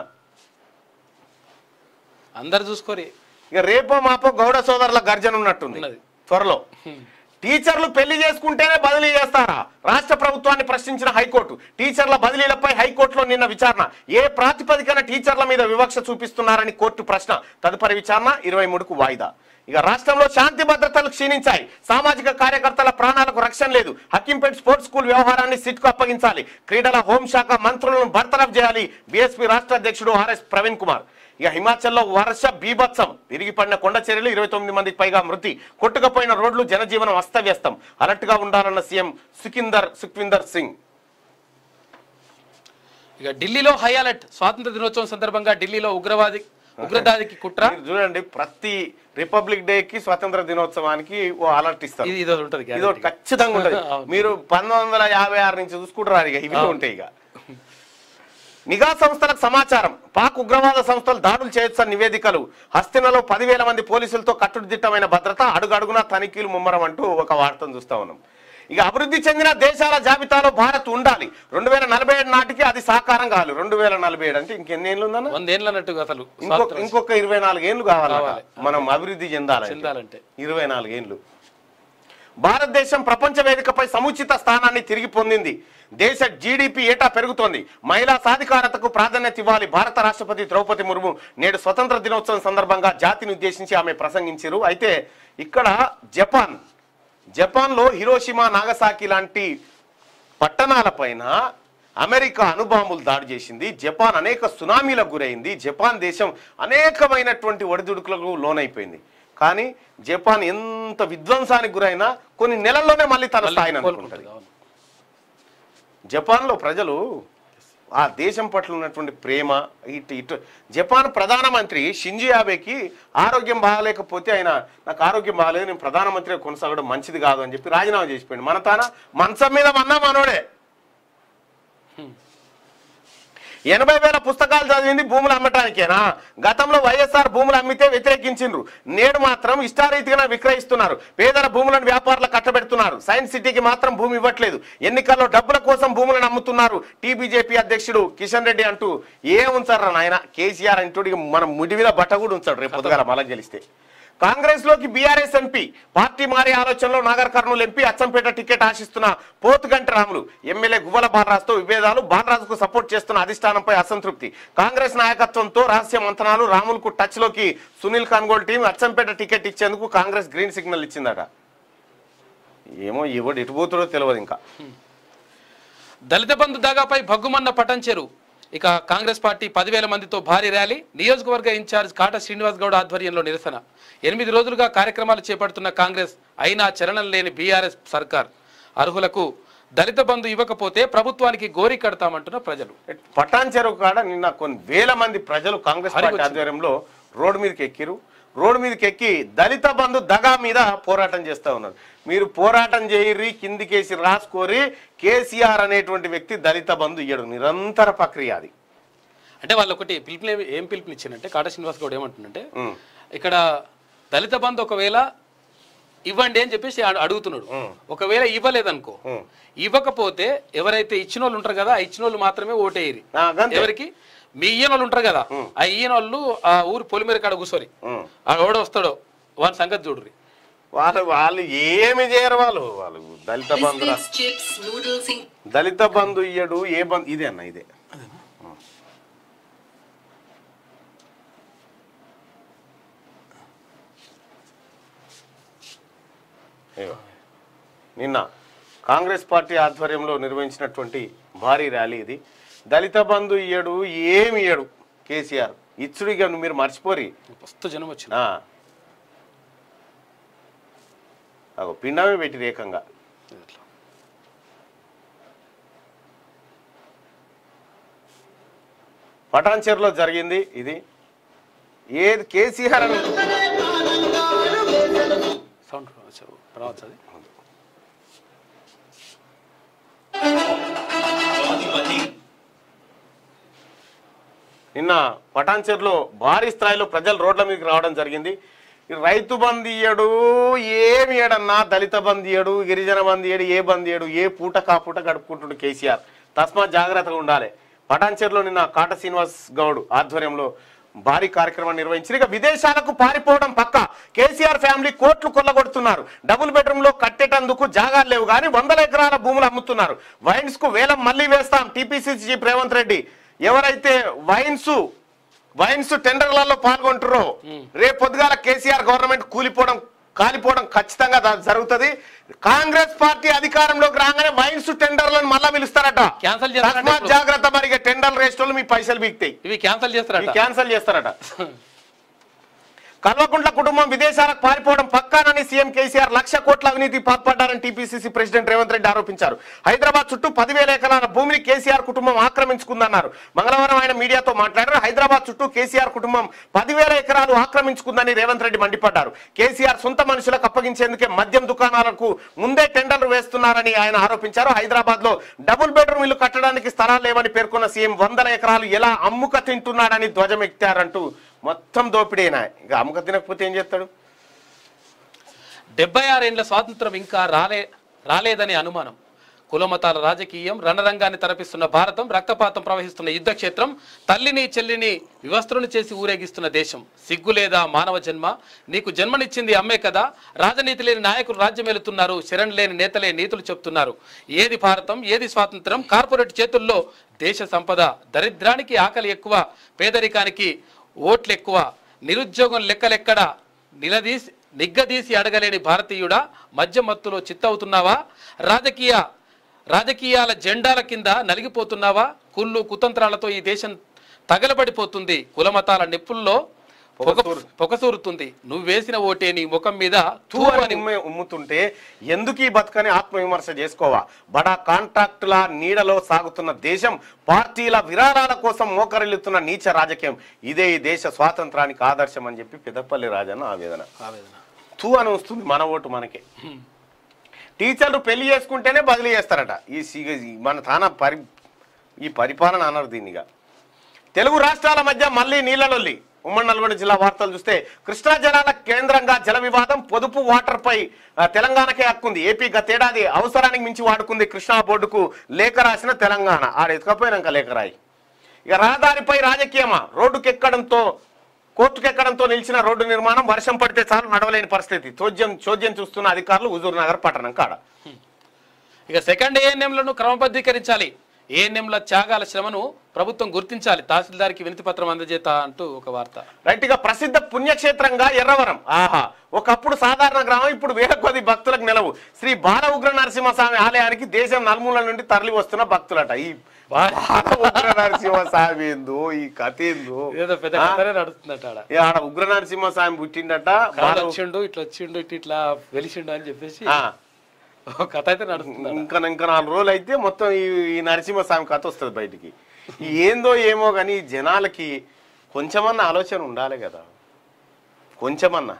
అందరు చూసుకోరు. ఇక రేపో మాపో గౌడ సోదరుల గర్జన ఉన్నట్టుంది త్వరలో. టీచర్లు పెళ్లి చేసుకుంటేనే బదిలీ చేస్తారా? రాష్ట్ర ప్రభుత్వాన్ని ప్రశ్నించిన హైకోర్టు. టీచర్ల బదిలీలపై హైకోర్టులో నిన్న విచారణ. ఏ ప్రాతిపదికన టీచర్ల మీద వివక్ష చూపిస్తున్నారని కోర్టు ప్రశ్న. తదుపరి విచారణ ఇరవై మూడుకు వాయిదా. ఇక రాష్ట్రంలో శాంతి భద్రతలు క్షీణించాయి. సామాజిక కార్యకర్తల ప్రాణాలకు రక్షణ లేదు. హకీంపేట్ స్పోర్ట్స్ స్కూల్ వ్యవహారాన్ని సిట్కు అప్పగించాలి. క్రీడల హోంశాఖ మంత్రులను బర్తరఫ్ చేయాలి. బీఎస్పీ రాష్ట్ర అధ్యక్షుడు ఆర్ఎస్ ప్రవీణ్ కుమార్. ఇక హిమాచల్లో వర్ష బీభత్సం. విరిగి పడిన కొండ చర్యలు. ఇరవై తొమ్మిది మందికి పైగా మృతి. కొట్టుకుపోయిన రోడ్లు. జనజీవనం అస్తవ్యస్తం. అలర్ట్ గా ఉండాలన్న సీఎం సుఖిందర్ సుఖ్విందర్ సింగ్. ఇక ఢిల్లీలో హై అలర్ట్. స్వాతంత్ర దినోత్సవం సందర్భంగా ఢిల్లీలో ఉగ్రవాది ఉగ్రదాడికి కుట్ర. చూడండి, ప్రతి రిపబ్లిక్ డే కి స్వతంత్ర దినోత్సవానికి ఓ అలర్ట్ ఇస్తారు. ఇది ఉంటది, ఇది ఖచ్చితంగా ఉంటది. మీరు పంతొమ్మిది వందల యాభై ఆరు నుంచి చూసుకుంటారు. ఇక ఇవి ఉంటాయి. ఇక నిఘా సంస్థలకు సమాచారం. పాక్ ఉగ్రవాద సంస్థలు దాడులు చేయొచ్చని నివేదికలు. హస్తినలో పదివేల మంది పోలీసులతో కట్టుదిట్టమైన భద్రత. అడుగడుగునా తనిఖీలు ముమ్మరం అంటూ ఒక వార్తను చూస్తా ఉన్నాం. ఇక అభివృద్ధి చెందిన దేశాల జాబితాలో భారత్ ఉండాలి. రెండు వేల నలభై ఏడు నాటికి అది సాకారం కావాలి. రెండు వేల నలభై ఏడు అంటే ఇంకెన్ని ఏళ్ళు ఉందన్న? వందేళ్ళు అన్నట్టుగా అసలు ఇంకొక ఇంకొక ఇరవై నాలుగు ఏళ్ళు కావాలి మనం అభివృద్ధి చెందాలి చెందాలంటే. ఇరవై నాలుగు ఏళ్ళు. భారతదేశం ప్రపంచ వేదికపై సముచిత స్థానాన్ని తిరిగి పొందింది. దేశ జీడిపి ఏటా పెరుగుతోంది. మహిళా సాధికారతకు ప్రాధాన్యత ఇవ్వాలి. భారత రాష్ట్రపతి ద్రౌపది ముర్ము నేడు స్వతంత్ర దినోత్సవం సందర్భంగా జాతిని ఉద్దేశించి ఆమె ప్రసంగించారు. అయితే ఇక్కడ జపాన్ జపాన్లో హిరోషిమా నాగసాకి లాంటి పట్టణాలపైన అమెరికా అణుబాంబులు దాడి చేసింది. జపాన్ అనేక సునామీలకు గురైంది. జపాన్ దేశం అనేకమైనటువంటి ఒడిదుడుకులకు లోనైపోయింది. కానీ జపాన్ ఎంత విధ్వంసానికి గురైనా కొన్ని నెలల్లోనే మళ్ళీ తన స్థాయిని అందుకుంటుంది. జపాన్లో ప్రజలు ఆ దేశం పట్ల ఉన్నటువంటి ప్రేమ ఇటు ఇటు జపాన్ ప్రధానమంత్రి షింజో ఆబేకి ఆరోగ్యం బాగాలేకపోతే ఆయన నాకు ఆరోగ్యం బాగాలేదు, నేను ప్రధానమంత్రిగా కొనసాగడం మంచిది కాదు అని చెప్పి రాజీనామా చేసిపోయింది. మన తాన మంచం మీద మన్నా మనోడే. ఎనభై వేల పుస్తకాలు చదివింది భూములు అమ్మటానికేనా? గతంలో వైఎస్ఆర్ భూములు అమ్మితే వ్యతిరేకించిండ్రు. నేడు మాత్రం ఇష్టారీతిగా విక్రయిస్తున్నారు. పేదల భూములను వ్యాపారులకు కట్టబెడుతున్నారు. సైన్స్ సిటీకి మాత్రం భూమి ఇవ్వట్లేదు. ఎన్నికల్లో డబ్బుల కోసం భూములను అమ్ముతున్నారు. టీబీజేపీ అధ్యక్షుడు కిషన్ రెడ్డి అంటూ ఏ ఉంచారా నాయన? కేసీఆర్ అంటూ మనం ముడి మీద బట్ట కూడా ఉంచాడు రేపు పొద్దుగాల మళ్ళీ గెలిస్తే. కాంగ్రెస్ లోకి బీఆర్ఎస్ ఎంపీ పార్టీ మారే ఆలోచనలో నాగర్ కర్నూలు ఎంపీ అచ్చంపేట టికెట్ ఆశిస్తున్న పోతుగంటి రాములు. ఎమ్మెల్యే గువ్వల బాలరాజుతో విభేదాలు. బాలరాజుకు సపోర్ట్ చేస్తున్న అధిష్టానంపై అసంతృప్తి. కాంగ్రెస్ నాయకత్వంతో రహస్య మంతనాలు. రాములకు టచ్ లోకి సునీల్ కన్గోల్ టీం. అచ్చంపేట టికెట్ ఇచ్చేందుకు కాంగ్రెస్ గ్రీన్ సిగ్నల్ ఇచ్చిందట. ఏమో ఎవడు ఎటుపోతాడో తెలియదు. ఇంకా దళిత బంధు దాగాపై భగ్గుమన్న పటంచెరు. ఇక కాంగ్రెస్ పార్టీ పదివేల మందితో భారీ ర్యాలీ. నియోజకవర్గ ఇన్ఛార్జ్ కాట శ్రీనివాస్ గౌడ్ ఆధ్వర్యంలో నిరసన. ఎనిమిది రోజులుగా కార్యక్రమాలు చేపడుతున్న కాంగ్రెస్ అయినా చలనం లేని బీఆర్ఎస్ సర్కార్. అర్హులకు దళిత బంధు ఇవ్వకపోతే ప్రభుత్వానికి గోరి కడతామంటున్న ప్రజలు. పటాన్ చెరువు కాడ నిన్న కొన్ని వేల మంది ప్రజలు కాంగ్రెస్ పార్టీ ఆధ్వర్యంలో రోడ్డు మీదకి ఎక్కిరు. రోడ్డు మీదకి ఎక్కి దళిత బంధు దగా మీద పోరాటం చేస్తూ ఉన్నారు. మీరు పోరాటం చేయరి, కిందికేసి రాసుకోరి. కేసీఆర్ అనేటువంటి వ్యక్తి దళిత బంధు ఇయ్యడు. నిరంతర ప్రక్రియ అది. అంటే వాళ్ళు ఒకటి పిలుపుని ఏం పిలుపునిచ్చారంటే కాట శ్రీనివాస్ గౌడ్ ఏమంటుందంటే ఇక్కడ దళిత బంధు ఒకవేళ ఇవ్వండి అని చెప్పేసి అడుగుతున్నాడు. ఒకవేళ ఇవ్వలేదనుకో, ఇవ్వకపోతే ఎవరైతే ఇచ్చిన వాళ్ళు ఉంటారు కదా, ఆ ఇచ్చిన వాళ్ళు మాత్రమే ఓటేయరి. ఎవరికి? మీ ఈయన వాళ్ళు ఉంటారు కదా, ఆ ఈయన వాళ్ళు ఆ ఊరు పొలిమేర కాడ కూర్చోరి. ఆ ఓడ వస్తాడో వాని సంగతి చూడరి. వాళ్ళు వాళ్ళు ఏమి చేయరు. వాళ్ళు వాళ్ళు దళిత బంధు దళిత బంధు ఇయ్యడు. ఏ బంధు ఇదే అన్న ఇదే. నిన్న కాంగ్రెస్ పార్టీ ఆధ్వర్యంలో నిర్వహించినటువంటి భారీ ర్యాలీ ఇది. దళిత బంధు ఇయ్యడు, ఏమి ఇయ్యడు కేసీఆర్. ఇచ్చుడిగా మీరు మర్చిపోరి. మస్తు జనం వచ్చిన పిండమే పెట్టి ఏకంగా. పటాన్చెరులో జరిగింది ఇది. ఏది కేసీఆర్ అని సౌండ్ రావచ్చు. అది నిన్న పటాన్చెరులో భారీ స్థాయిలో ప్రజలు రోడ్ల మీదకి రావడం జరిగింది. రైతు బంధు ఇయ్యడు, ఏమి ఇయ్యడన్నా. దళిత బంధు ఇయ్యడు, గిరిజన బంధు ఇయ్యడు, ఏ బంధు ఇయ్యడు. ఏ పూట కాపూట గడుపుకుంటుండు కేసీఆర్. తస్మాత్ జాగ్రత్తగా ఉండాలి. పటాన్చెరులో నిన్న కాట శ్రీనివాస్ గౌడ్ ఆధ్వర్యంలో భారీ కార్యక్రమం నిర్వహించారు. ఇక విదేశాలకు పారిపోవడం పక్క. కేసీఆర్ ఫ్యామిలీ కోట్లు కొల్లగొడుతున్నారు. డబుల్ బెడ్రూమ్ లో కట్టేటందుకు జాగాలు లేవు కానీ వందల ఎకరాల భూములు అమ్ముతున్నారు. వైన్స్ కు వేలం మళ్లీ వేస్తాం టీపీసీసీ చీఫ్ రేవంత్ రెడ్డి. ఎవరైతే వైన్స్ వైన్స్ టెండర్లలో పాల్గొంటారో రేపు పొద్దుగాల కేసీఆర్ గవర్నమెంట్ కూలిపోవడం కాలిపోవడం ఖచ్చితంగా జరుగుతుంది. కాంగ్రెస్ పార్టీ అధికారంలోకి రాగానే వైన్స్ టెండర్లను మళ్ళా పిలుస్తారట. క్యాన్సల్ జాగ్రత్త. మరి టెండర్ రేస్టోళ్ళు మీ పైసలు బీక్తాయి. ఇవి క్యాన్సల్ చేస్తారట క్యాన్సల్ చేస్తారట. కల్వకుంట్ల కుటుంబం విదేశాలకు పారిపోవడం పక్కానని సీఎం కేసీఆర్ లక్ష కోట్ల అవినీతి పాల్పడ్డారని టీపీసీసీ ప్రెసిడెంట్ రేవంత్ రెడ్డి ఆరోపించారు. హైదరాబాద్ చుట్టూ పదివేల ఎకరాల భూమిని కేసీఆర్ కుటుంబం ఆక్రమించుకుందన్నారు. మంగళవారం ఆయన మీడియాతో మాట్లాడారు. హైదరాబాద్ చుట్టూ కేసీఆర్ కుటుంబం పదివేల ఎకరాలు ఆక్రమించుకుందని రేవంత్ రెడ్డి మండిపడ్డారు. కేసీఆర్ సొంత మనుషులకు అప్పగించేందుకే మద్యం దుకాణాలకు ముందే టెండర్లు వేస్తున్నారని ఆయన ఆరోపించారు. హైదరాబాద్ లో డబుల్ బెడ్రూమ్ ఇల్లు కట్టడానికి స్థలాలు లేవని పేర్కొన్న సీఎం వందల ఎకరాలు ఎలా అమ్ముక తింటున్నాడని ధ్వజమెత్తారంటూ మొత్తం దోపిడేనా. ఇక అమ్మక తినకపోతే ఏం చేస్తాడు? డెబ్బై ఆరేళ్ల స్వాతంత్రం ఇంకా రాలే రాలేదని అనుమానం. కులమతాల రాజకీయం రణరంగాన్ని తలపిస్తున్న భారతం, రక్తపాతం ప్రవహిస్తున్న యుద్ధక్షేత్రం, తల్లిని చెల్లిని వివస్త్రుని చేసి ఊరేగిస్తున్న దేశం. సిగ్గు లేదా మానవ జన్మ? నీకు జన్మనిచ్చింది అమ్మే కదా. రాజనీతి లేని నాయకులు రాజ్యమేలుతున్నారు, శరణ్ లేని నేతలే నీతులు చెప్తున్నారు. ఏది భారతం, ఏది స్వాతంత్రం? కార్పొరేట్ చేతుల్లో దేశ సంపద. దరిద్రానికి ఆకలి ఎక్కువ, పేదరికానికి ఓట్లు ఎక్కువ, నిరుద్యోగం లెక్కలెక్కడ, నిలదీసి నిగ్గదీసి అడగలేని భారతీయుడా, మధ్య మత్తులో చిత్తవుతున్నావా? రాజకీయ రాజకీయాల జెండాల కింద నలిగిపోతున్నావా? కుళ్ళు కుతంత్రాలతో ఈ దేశం తగలబడిపోతుంది. కులమతాల నిప్పుల్లో పొగసూరుతుంది. నువ్వు వేసిన ఓటే నీ ముఖం మీద తూ అని ఉమ్ముతుంటే ఎందుకు ఈ బతుకని ఆత్మవిమర్శ చేసుకోవా? బడా కాంట్రాక్టుల నీడలో సాగుతున్న దేశం, పార్టీల విరాళాల కోసం మోకరిల్లుతున్న నీచ రాజకీయం, ఇదే ఈ దేశ స్వాతంత్రానికి ఆదర్శం అని చెప్పి పెద్దపల్లి రాజన్న ఆవేదన. ఆవేదన తూ అని వస్తుంది మన ఓటు మనకే. టీచర్లు పెళ్లి చేసుకుంటేనే బదిలీ చేస్తారట. ఈ మన తాన పరి ఈ పరిపాలన అన్నారు దీనిగా. తెలుగు రాష్ట్రాల మధ్య మళ్ళీ నీళ్లలొల్లి. ఉమ్మడి నల్గొండ జిల్లా వార్తలు చూస్తే కృష్ణా జలాల కేంద్రంగా జల వివాదం, పొదుపు వాటర్ పై తెలంగాణకే హక్కుంది. ఏపీ గతేడాది అవసరానికి మించి వాడుకుంది. కృష్ణా బోర్డుకు లేఖ రాసిన తెలంగాణ. ఆడ ఎత్తుకపోయినాక లేఖ రాయి. ఇక రహదారిపై రాజకీయమా? రోడ్డుకెక్కడంతో కోర్టుకెక్కడంతో నిలిచిన రోడ్డు నిర్మాణం వర్షం పడితే చాలు నడవలేని పరిస్థితి. చోద్యం చోద్యం చూస్తున్న అధికారులు హుజూర్ నగర్ పట్టణం కాడ. ఇక సెకండ్ ఏఎన్ఎంలను క్రమబద్ధీకరించాలి. ఏఎన్ఎంల త్యాగాల శ్రమను ప్రభుత్వం గుర్తించాలి. తహసీల్దార్కి వినతి పత్రం అందజేత అంటూ ఒక వార్త. రైట్. ఇక ప్రసిద్ధ పుణ్యక్షేత్రంగా ఎర్రవరం. ఆహా, ఒకప్పుడు సాధారణ గ్రామం, ఇప్పుడు వేల కొద్ది భక్తులకు నిలవు. శ్రీ బాల ఉగ్ర నరసింహస్వామి ఆలయానికి దేశం నలుమూల నుండి తరలి వస్తున్న భక్తులట. ఈ బాల ఉగ్ర నరసింహస్వామి ఏందో, ఈ కథ ఏందో నడుస్తుందట. ఆడ ఉగ్ర నరసింహస్వామి పుట్టిండట. వచ్చిండు ఇట్లా వచ్చిండు ఇటు ఇట్లా వెలిసిండు అని చెప్పేసి కథ అయితే నడుస్తుంది. ఇంకా ఇంకా నాలుగు రోజులు అయితే మొత్తం ఈ నరసింహస్వామి కథ వస్తుంది బయటికి. ఏందో ఏమో కానీ జనాలకి కొంచెమన్నా ఆలోచన ఉండాలి కదా. కొంచెమన్నా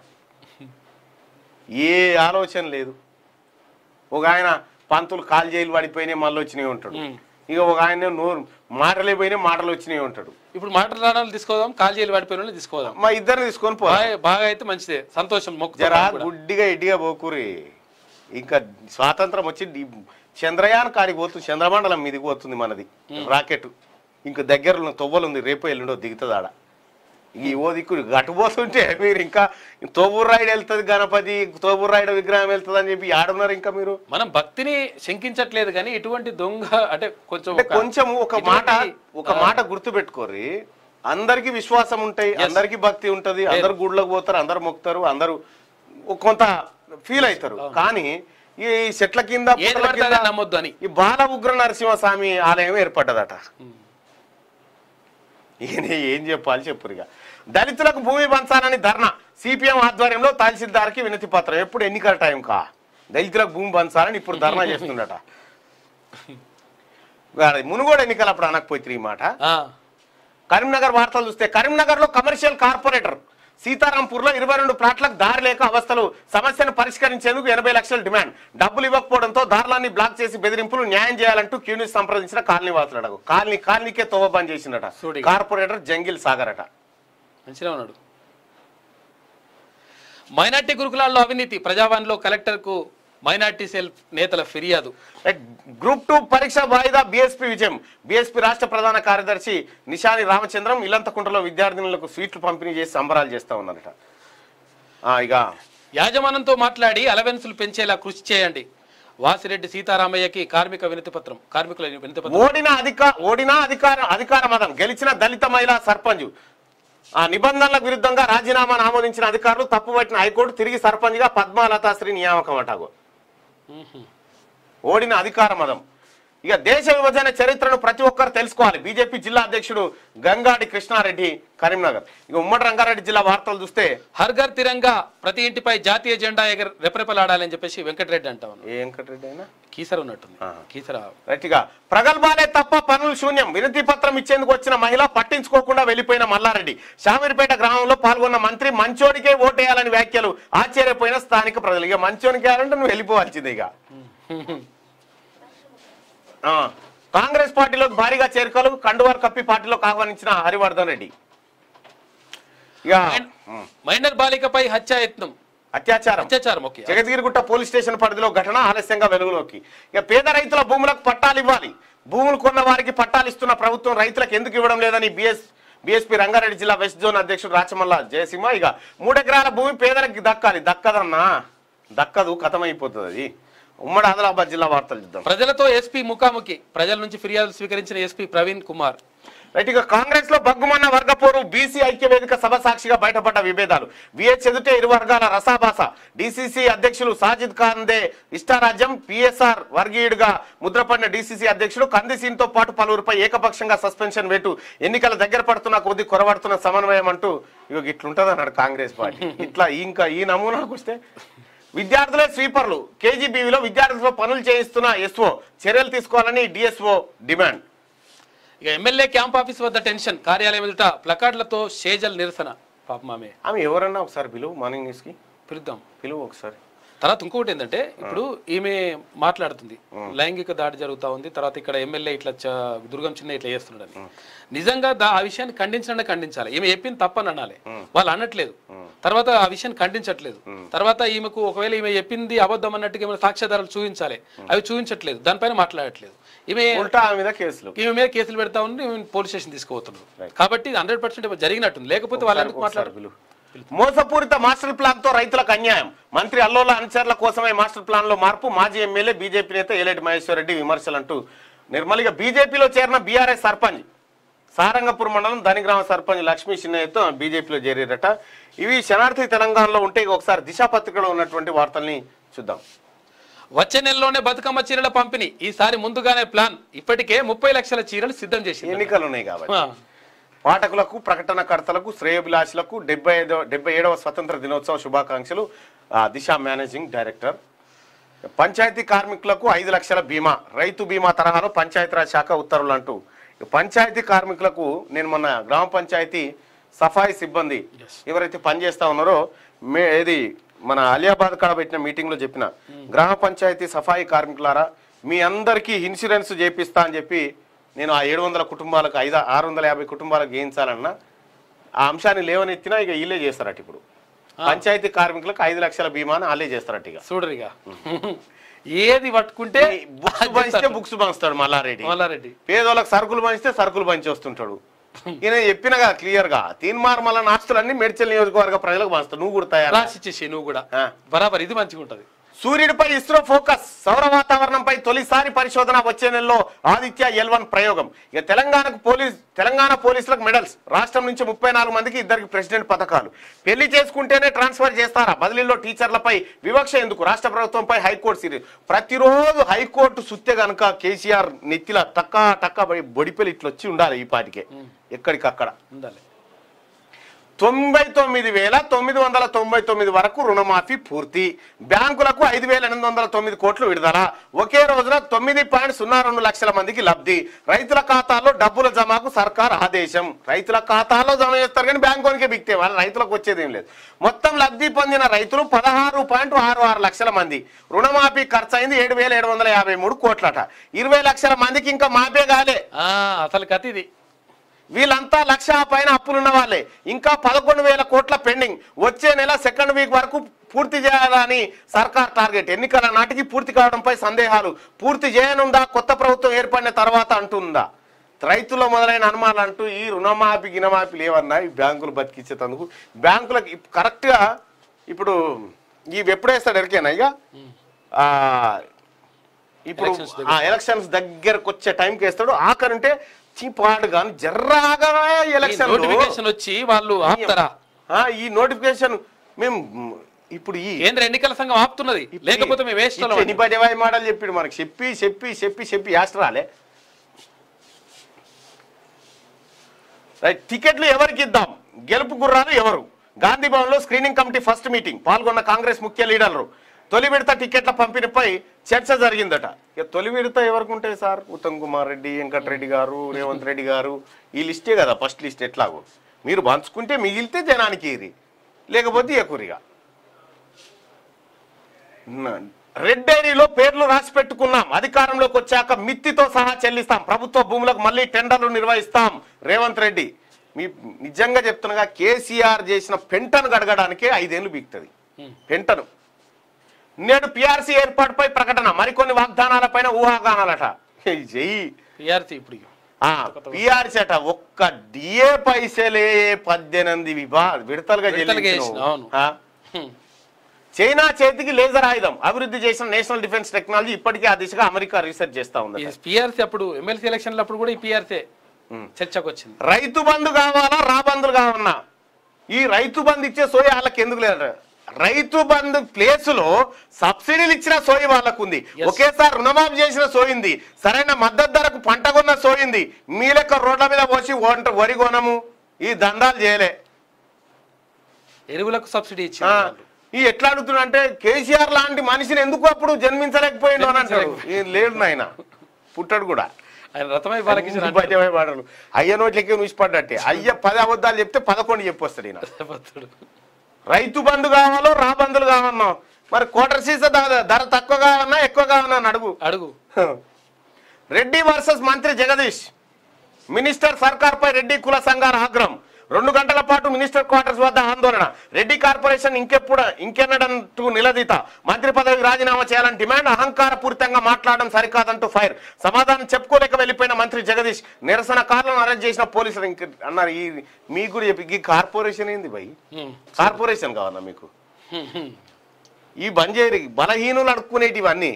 ఏ ఆలోచన లేదు. ఒక ఆయన పంతులు కాలు జైలు పడిపోయినాయి మళ్ళీ వచ్చినాయి ఉంటాడు. ఇక ఒక ఆయన నోరు మాటలే పోయినాయి మాటలు వచ్చినాయి ఉంటాడు. ఇప్పుడు మాటలు రావడానికి తీసుకోదాం, కాలు జైలు పడిపోయిన తీసుకోదాం. మా ఇద్దరిని తీసుకొని పో. బాగా అయితే మంచిదే, సంతోషం. జరా గుడ్డిగా ఇడ్డిగా పోకూరి. ఇంకా స్వాతంత్రం వచ్చి చంద్రయాన్ కాడికి పోతుంది, చంద్రమండలం మీదకి పోతుంది మనది రాకెట్. ఇంకా దగ్గరలో తొవ్వలు ఉంది, రేపు ఎల్లుండో దిగుతుంది ఆడ. ఈ ఓ దిక్కు గట్టుపోతుంటే మీరు ఇంకా తోబూరు రాయుడు వెళ్తుంది, గణపతి తోబూరు రాయుడు విగ్రహం వెళ్తుంది అని చెప్పి ఆడున్నారు. ఇంకా మీరు మనం భక్తిని శంకించట్లేదు కానీ ఇటువంటి దొంగ అంటే కొంచెం కొంచెం ఒక మాట ఒక మాట గుర్తు పెట్టుకోరి. అందరికి విశ్వాసం ఉంటాయి, అందరికి భక్తి ఉంటది, అందరు గుడ్లకు పోతారు, అందరు మొక్కుతారు, అందరూ కొంత ఫీల్ అవుతారు. కానీ ఈ చెట్ల కింద నమ్మొద్దు అని ఈ బాల ఉగ్ర నరసింహస్వామి ఆలయం ఏర్పడ్డదట. ఈయన ఏం చెప్పాలి చెప్పురుగా. దళితులకు భూమి పంచాలని ధర్నా. సిపిఎం ఆధ్వర్యంలో తహసీల్దార్కి వినతి పత్రం. ఎప్పుడు ఎన్నికల టైం కా దళితులకు భూమి పంచాలని ఇప్పుడు ధర్నా చేస్తుండట. మునుగోడు ఎన్నికలు అప్పుడు అనకపోయి ఈ మాట. కరీంనగర్ వార్తలు చూస్తే కరీంనగర్ లో కమర్షియల్ కార్పొరేటర్ సీతారాంపూర్ లో ఇరవై రెండు ప్లాట్లకు దారి లేక అవస్థలు. సమస్యను పరిష్కరించేందుకు ఎనభై లక్షల డిమాండ్. డబ్బులు ఇవ్వకపోవడంతో దారులన్నీ బ్లాక్ చేసి బెదిరింపులు. న్యాయం చేయాలంటూ క్యూనిస్ సంప్రదించిన కాలనీ వాసులట. కాలనీ కాలనీకే తోవ బంద్ చేసిందట కార్పొరేటర్ జంగిల్ సాగర్ అట. మంచిగా ఉన్నాడు. మైనార్టీ గురుకులాల్లో అవినీతి. ప్రజావాణిలో కలెక్టర్ కు మైనార్టీ సెల్ నేతల ఫిర్యాదు. గ్రూప్ టూ పరీక్ష వాయిదా. బీఎస్పీ విజయం. బీఎస్పీ రాష్ట్ర ప్రధాన కార్యదర్శి నిశాని రామచంద్రం ఇల్లంతకుంటలో విద్యార్థినులకు స్వీట్లు పంపిణీ చేసి సంబరాలు చేస్తా ఉన్నారట. ఇక యాజమాన్యంతో మాట్లాడి అలవెన్సులు పెంచేలా కృషి చేయండి. వాసిరెడ్డి సీతారామయ్యకి కార్మిక వినతి పత్రం. కార్మికుల వినతి పత్రం. ఓడిన అధిక ఓడినా అధికార అధికార మదం. గెలిచిన దళిత మహిళా సర్పంచ్. ఆ నిబంధనలకు విరుద్ధంగా రాజీనామాను ఆమోదించిన అధికారులు తప్పుపట్టిన హైకోర్టు తిరిగి సర్పంచ్ గా పద్మాలతాశ్రీ నియామకం అటాగో. ఓడిన అధికార మదం. ఇక దేశ విభజన చరిత్రను ప్రతి ఒక్కరు తెలుసుకోవాలి. బీజేపీ జిల్లా అధ్యక్షుడు గంగాడి కృష్ణారెడ్డి కరీంనగర్. ఇక ఉమ్మడి రంగారెడ్డి జిల్లా వార్తలు చూస్తే హర్ఘర్ తిరంగా, ప్రతి ఇంటిపై జాతీయ జెండా ఎగర రెపరెపలాడాలని చెప్పేసి వెంకటరెడ్డి అంటాం. ఏ వెంకటరెడ్డి అయినా కీసర ఉన్నట్టుంది. కీసర రైట్గా. ప్రగల్భాలే తప్ప పనులు శూన్యం. వినతి పత్రం ఇచ్చేందుకు వచ్చిన మహిళ పట్టించుకోకుండా వెళ్లిపోయిన మల్లారెడ్డి. శామీర్పేట గ్రామంలో పాల్గొన్న మంత్రి మంచోడికే ఓటేయాలని వ్యాఖ్యలు ఆశ్చర్యపోయిన స్థానిక ప్రజలు. ఇక మంచోనికి వేయాలంటే నువ్వు వెళ్ళిపోవాల్సిందే. ఇక కాంగ్రెస్ పార్టీలో భారీగా చేరికలు. కండువార్ కప్పి పార్టీలోకి ఆహ్వానించిన హరివర్ధన్ రెడ్డి. ఇక మైనర్ బాలికపై హత్యాయత్నం. అత్యాచారం అత్యాచారం ఓకే జగద్గిరిగుట్ట పోలీస్ స్టేషన్ పరిధిలో ఘటన ఆలస్యంగా వెలుగులోకి. ఇక పేద రైతుల భూములకు పట్టాలు ఇవ్వాలి, భూములు కొన్న వారికి పట్టాలు ఇస్తున్న ప్రభుత్వం రైతులకు ఎందుకు ఇవ్వడం లేదని బిఎస్ బీఎస్పీ రంగారెడ్డి జిల్లా వెస్ట్ జోన్ అధ్యక్షుడు రాచమల్ల జయసింహ ఇక మూడెకరాల భూమి పేదలకు దక్కాలి, దక్కదన్నా దక్కదు, కథమైపోతుంది అది. ఉమ్మడి ఆదిలాబాద్ జిల్లా వార్తలు చూద్దాం. ప్రజలతో ఎస్పీ ముఖాముఖి, ప్రజల నుంచి ఫిర్యాదులు స్వీకరించిన ఎస్పీ ప్రవీణ్ కుమార్. రైట్ ఇక కాంగ్రెస్ లో బగ్గుమన్న వర్గపోరు, బీసీ ఐక్య వేదిక సభ సాక్షిగా బయటపడ్డ విభేదాలు. విహెచ్ ఎదుటే ఇరు వర్గాల రసాభాస. డీసీసీ అధ్యక్షులు సాజిద్ ఖాన్దే ఇష్టారాజ్యం, పిఎస్ఆర్ వర్గీయుడిగా ముద్రపడిన డీసీసీ అధ్యక్షుడు కందిసీన్ తో పాటు పలువురిపై ఏకపక్షంగా సస్పెన్షన్ వేటు. ఎన్నికల దగ్గర పడుతున్న కొద్ది కొరబడుతున్న సమన్వయం అంటూ ఇక ఇట్లుంటది అన్నాడు కాంగ్రెస్ పార్టీ. ఇట్లా ఇంకా ఈ నమూనాకు వస్తే విద్యార్థులే స్వీపర్లు, కేజీబీవీలో విద్యార్థులతో పనులు చేయిస్తున్న ఎస్ఓ చర్యలు తీసుకోవాలని డిఎస్ఓ డిమాండ్. ఇక ఎమ్మెల్యే క్యాంప్ ఆఫీస్ వద్ద టెన్షన్, కార్యాలయం ఎదుట ప్లకార్డులతో షేజల్ నిరసన. పాపం ఆమె ఆమె ఎవరన్నా ఒకసారి పిలువు, మార్నింగ్ న్యూస్ కి పిలుద్దాం, పిలువు ఒకసారి. తర్వాత ఇంకొకటి ఏంటంటే ఇప్పుడు ఈమె మాట్లాడుతుంది లైంగిక దాడి జరుగుతూ ఉంది, తర్వాత ఇక్కడ ఎమ్మెల్యే ఇట్లా దుర్గం చిన్న ఇట్లా చేస్తున్నాడని. నిజంగా ఆ విషయాన్ని ఖండించడానికి ఖండించాలి, ఈమె చెప్పింది తప్పని అనాలి, వాళ్ళు అనట్లేదు. తర్వాత ఆ విషయాన్ని ఖండించట్లేదు. తర్వాత ఈమెకు ఒకవేళ ఈమె చెప్పింది అబద్ధం అన్నట్టుగా ఏమైనా సాక్ష్యాధారాలు చూపించాలి, అవి చూపించట్లేదు, దానిపైన మాట్లాడట్లేదు. ఈమె మీద కేసులు ఈమె మీద కేసులు పెడతా ఉండి పోలీస్ స్టేషన్ తీసుకుపోతున్నారు. కాబట్టి హండ్రెడ్ పర్సెంట్ జరిగినట్టుంది, లేకపోతే వాళ్ళు ఎందుకు మాట్లాడారు? మోసపూరిత మాస్టర్ ప్లాన్ తో రైతులకు అన్యాయం. మంత్రి అల్లోల అనుచరుల కోసమే మాస్టర్ ప్లాన్ లో మార్పు. మాజీ ఎమ్మెల్యే బీజేపీ నేత ఏలేటి మహేశ్వర్ రెడ్డి విమర్శలంటూ నిర్మలిగా బీజేపీలో చేరిన బీఆర్ఎస్ సర్పంచ్ సారంగపూర్ మండలం ధనిగ్రామ సర్పంచ్ లక్ష్మీ చిన్నయ్యతో బీజేపీలో చేరారట. ఇవి శనార్థి తెలంగాణలో ఉంటే ఒకసారి దిశా పత్రికలో ఉన్నటువంటి వార్తల్ని చూద్దాం. వచ్చే నెలలోనే బతుకమ్మ చీరల పంపిణీ, ఈసారి ముందుగానే ప్లాన్. ఇప్పటికే ముప్పై లక్షల చీరలు సిద్ధం చేసి ఎన్నికలు ఉన్నాయి కాబట్టి పాఠకులకు, ప్రకటనకర్తలకు, శ్రేయోభిలాషులకు డెబ్బై ఐదో డెబ్బై ఏడవ స్వతంత్ర దినోత్సవ శుభాకాంక్షలు. దిశ మేనేజింగ్ డైరెక్టర్. పంచాయతీ కార్మికులకు ఐదు లక్షల బీమా, రైతు బీమా తరహాలో పంచాయతీరాజ్ శాఖ ఉత్తర్వులు అంటూ. పంచాయతీ కార్మికులకు నేను మొన్న గ్రామ పంచాయతీ సఫాయి సిబ్బంది ఎవరైతే పనిచేస్తా ఉన్నారో మే ఏది మన అలియాబాద్ కాడ పెట్టిన మీటింగ్లో చెప్పిన, గ్రామ పంచాయతీ సఫాయి కార్మికులారా మీ అందరికీ ఇన్సూరెన్స్ చేపిస్తా అని చెప్పి నేను ఆ ఏడు వందల కుటుంబాలకు ఐదు ఆరు వందల యాభై కుటుంబాలకు చేయించాలన్నా ఆ అంశాన్ని లేవనెత్తినా ఇక వీళ్ళే చేస్తారట. ఇప్పుడు పంచాయతీ కార్మికులకు ఐదు లక్షల బీమాను వాళ్ళే చేస్తారట. ఇక చూడరు, ఏది పట్టుకుంటే బుక్స్ పంచితే బుక్స్ పంచుతాడు మల్లారెడ్డి. మల్లారెడ్డి పేదోళ్ళకి సరుకులు పంచితే సరుకులు పంచి వస్తుంటాడు. ఈయన చెప్పిన కదా క్లియర్ గా, తీన్మార్ మళ్ళీ ఆస్తులన్నీ మేడ్చల్ నియోజకవర్గ ప్రజలకు పంచుతాడు. నువ్వు కూడా తయారు రాసిచ్చేసి నువ్వు కూడా బరాబర్, ఇది మంచిగా ఉంటది. సూర్యుడిపై ఇస్రో ఫోకస్, సౌర వాతావరణంపై తొలిసారి పరిశోధన. వచ్చే నెలలో ఆదిత్య ఎల్ వన్ ప్రయోగం. ఇక తెలంగాణకు పోలీస్ తెలంగాణ పోలీసులకు మెడల్స్. రాష్ట్రం నుంచి ముప్పై నాలుగు మందికి ఇద్దరికి ప్రెసిడెంట్ పథకాలు. పెళ్లి చేసుకుంటేనే ట్రాన్స్ఫర్ చేస్తారా? బదిలీలో టీచర్లపై వివక్ష ఎందుకు? రాష్ట్ర ప్రభుత్వంపై హైకోర్టు సిరీస్. ప్రతిరోజు హైకోర్టు సుత్తే గనుక కేసీఆర్ నెత్తిల టక్కా టక్కా బొడిపెలు ఇట్లా వచ్చి ఉండాలి ఈ పాటికే, ఎక్కడికక్కడ ఉండాలి. తొంభై తొమ్మిది వేల తొమ్మిది వందల తొంభై తొమ్మిది వరకు రుణమాఫీ పూర్తి. బ్యాంకులకు ఐదు వేల ఎనిమిది వందల తొమ్మిది కోట్లు విడుదల. ఒకే రోజున తొమ్మిది పాయింట్ సున్నా రెండు లక్షల మందికి లబ్ధి. రైతుల ఖాతాల్లో డబ్బుల జమాకు సర్కార్ ఆదేశం. రైతుల ఖాతాలో జమ చేస్తారు కానీ బ్యాంకునికే బిక్తే, వాళ్ళ రైతులకు వచ్చేది ఏం లేదు. మొత్తం లబ్ధి పొందిన రైతులు పదహారు పాయింట్ ఆరు ఆరు లక్షల మంది. రుణమాఫీ ఖర్చు అయింది ఏడు వేల ఏడు వందల యాభై మూడు కోట్లట. ఇరవై లక్షల మందికి ఇంకా మాఫీ కాలే. అసలు కథ ఇది. వీళ్ళంతా లక్ష పైన అప్పులున్న వాళ్ళే. ఇంకా పదకొండు వేల కోట్ల పెండింగ్. వచ్చే నెల సెకండ్ వీక్ వరకు పూర్తి చేయాలని సర్కార్ టార్గెట్. ఎన్నికల నాటికి పూర్తి కావడంపై సందేహాలు. పూర్తి చేయనుందా కొత్త ప్రభుత్వం ఏర్పడిన తర్వాత అంటుందా? రైతుల్లో మొదలైన అనుమానాలు అంటూ ఈ రుణమాఫీ గినమాఫీ లేవన్నా ఈ బ్యాంకులు బతికించేందుకు. బ్యాంకులకు కరెక్ట్గా ఇప్పుడు ఇవి ఎప్పుడు వేస్తాడు ఎరికేనా ఇక ఇప్పుడు ఎలక్షన్స్ దగ్గరకు వచ్చే టైంకి వేస్తాడు. ఆఖరుంటే చీపాడు కానీ జర్రాగా ఎలక్షన్ నోటిఫికేషన్ వచ్చి వాళ్ళు ఆపుతారా? ఈ నోటిఫికేషన్ మేము ఇప్పుడు ఈ కేంద్ర ఎన్నికల సంఘం ఆపుతున్నది, లేకపోతే మేము వేస్తాం. ఎన్ని పదేవాయి మాటలు చెప్పాడు మనకి, చెప్పి చెప్పి చెప్పి చెప్పి యాస్ట్రాలే. రైట్, టికెట్లు ఎవరికి ఇద్దాం? గెలుపు గుర్రాలు ఎవరు? గాంధీ భవన్ లో స్క్రీనింగ్ కమిటీ ఫస్ట్ మీటింగ్. పాల్గొన్న కాంగ్రెస్ ముఖ్య లీడర్లు. తొలి విడత టికెట్ల పంపిణీపై చర్చ జరిగిందట. ఇక తొలి విడత ఎవరికి ఉంటాయి సార్? ఉత్తమ్ కుమార్ రెడ్డి, వెంకటరెడ్డి గారు, రేవంత్ రెడ్డి గారు, ఈ లిస్టే కదా ఫస్ట్ లిస్ట్. ఎట్లాగో మీరు పంచుకుంటే మిగిలితే జనానికి ఇరి, లేకపోతే ఎక్కురిగా. రెడ్ డైరీలో పేర్లు రాసి పెట్టుకున్నాం, అధికారంలోకి వచ్చాక మిత్తితో సహా చెల్లిస్తాం, ప్రభుత్వ భూములకు మళ్ళీ టెండర్లు నిర్వహిస్తాం రేవంత్ రెడ్డి. మీ నిజంగా చెప్తున్నగా కేసీఆర్ చేసిన పెంటను గడగడానికే ఐదేళ్లు బీక్తుంది. పెంటను. నేడు పిఆర్సీ ఏర్పాటుపై ప్రకటన, మరికొన్ని వాగ్దానాలపైన ఊహాగానాలట. చెయ్యి పిఆర్సీ ఇప్పుడు పిఆర్సీ అట ఒక్క డిఏ పైసలే పద్దెనిమిది విభా విడతలుగా అవును. చైనా చేతికి లేజర్ ఆయుధం, అభివృద్ధి చేసిన నేషనల్ డిఫెన్స్ టెక్నాలజీ ఇప్పటికే ఆ దిశగా అమెరికా రీసెర్చ్ చేస్తా ఉంది. పిఆర్సీ అప్పుడు ఎమ్మెల్సీ ఎలక్షన్లు అప్పుడు కూడా ఈ పిఆర్సీ చర్చకు వచ్చింది. రైతు బంధు కావాలా రా బంధులు కావన్నా, ఈ రైతు బంధు ఇచ్చే సోయి వాళ్ళకి ఎందుకు లేదు? రైతు బంధు ప్లేస్ లో సబ్సిడీలు ఇచ్చిన సోయి వాళ్ళకు ఉంది, ఒకేసారి రుణమాఫీ చేసిన సోయింది, సరైన మద్దతు ధరకు పంట కొన్న సోయింది. మీ లెక్క రోడ్ల మీద పోసి వంట వరి కొనము ఈ దందాలు చేయలే. ఎరువులకు సబ్సిడీ ఇచ్చి ఈ ఎట్లా అడుగుతున్నా అంటే కేసీఆర్ లాంటి మనిషిని ఎందుకు అప్పుడు జన్మించలేకపోయిండు అని అంటారు. లేడు నాయన, పుట్టాడు కూడా. ఆయన రథమై బాలకృష్ణ పాడరు అయ్య నోట్లకి చూసిపడ్డట్టే. అయ్య పది అబద్ధాలు చెప్తే పదకొండు చెప్పొస్తాడు ఈయన. రైతు బంధు కావాలో రా బంధులు కావన్నా, మరి కోటర్ సీసా ధర తక్కువ కావన్నా ఎక్కువ కావన్నా అడుగు అడుగు రెడ్డి వర్సెస్ మంత్రి జగదీష్, మినిస్టర్ సర్కార్ పై రెడ్డి కుల సంఘాల ఆగ్రహం. రెండు గంటల పాటు మినిస్టర్ క్వార్టర్స్ వద్ద ఆందోళన. రెడ్డి కార్పొరేషన్ ఇంకెప్పుడు ఇంకెన్నడంటూ నిలదీత. మంత్రి పదవికి రాజీనామా చేయాలని డిమాండ్. అహంకార పూరితంగా మాట్లాడడం సరికాదంటూ ఫైర్. సమాధానం చెప్పుకోలేక వెళ్లిపోయిన మంత్రి జగదీష్. నిరసనకారులను అరెస్ట్ చేసిన పోలీసులు ఇంక అన్నారు. ఈ మీకు కూడా చెప్పి ఈ కార్పొరేషన్ ఏంది భయ్? కార్పొరేషన్ కావాలా మీకు? ఈ బంజేరి బలహీనులు అడుక్కునేటివన్నీ.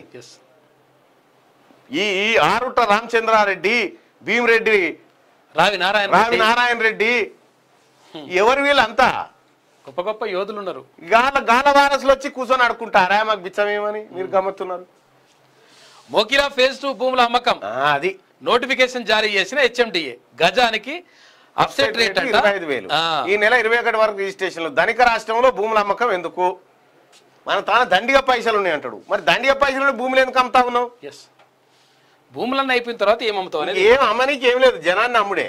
ఈ ఈ ఆరుట రామచంద్రారెడ్డి, భీమిరెడ్డి, రావి నారాయణ రావి నారాయణ రెడ్డి, ఎవరు వీళ్ళంతా గొప్ప గొప్ప యోధులు ఉన్నారు. గాల గాల వారసులు వచ్చి కూర్చొని అడుకుంటారా మాకు బిచ్చమేమని మీరు గమ్మతున్నారు. మోకిరా ఫేజ్ టూ భూముల అమ్మకం అది నోటిఫికేషన్ జారీ చేసిన హెచ్ఎండిఏ. గజానికి అప్సెట్ రేట్ ఇరవై ఐదు వేలు ఈ నెల ఇరవై ఒకటి వరకు రిజిస్ట్రేషన్లు. ధనిక రాష్ట్రంలో భూముల అమ్మకం ఎందుకు? మన తాను దండిగా పైసలు ఉన్నాయి అంటాడు. మరి దండిగా పైసలు భూములు ఎందుకు అమ్ముతా ఉన్నావు? భూములన్నీ అయిపోయిన తర్వాత ఏం అమ్ముతావు అనేది ఏం అమ్మనికి ఏం లేదు, జనాన్ని అమ్ముడే.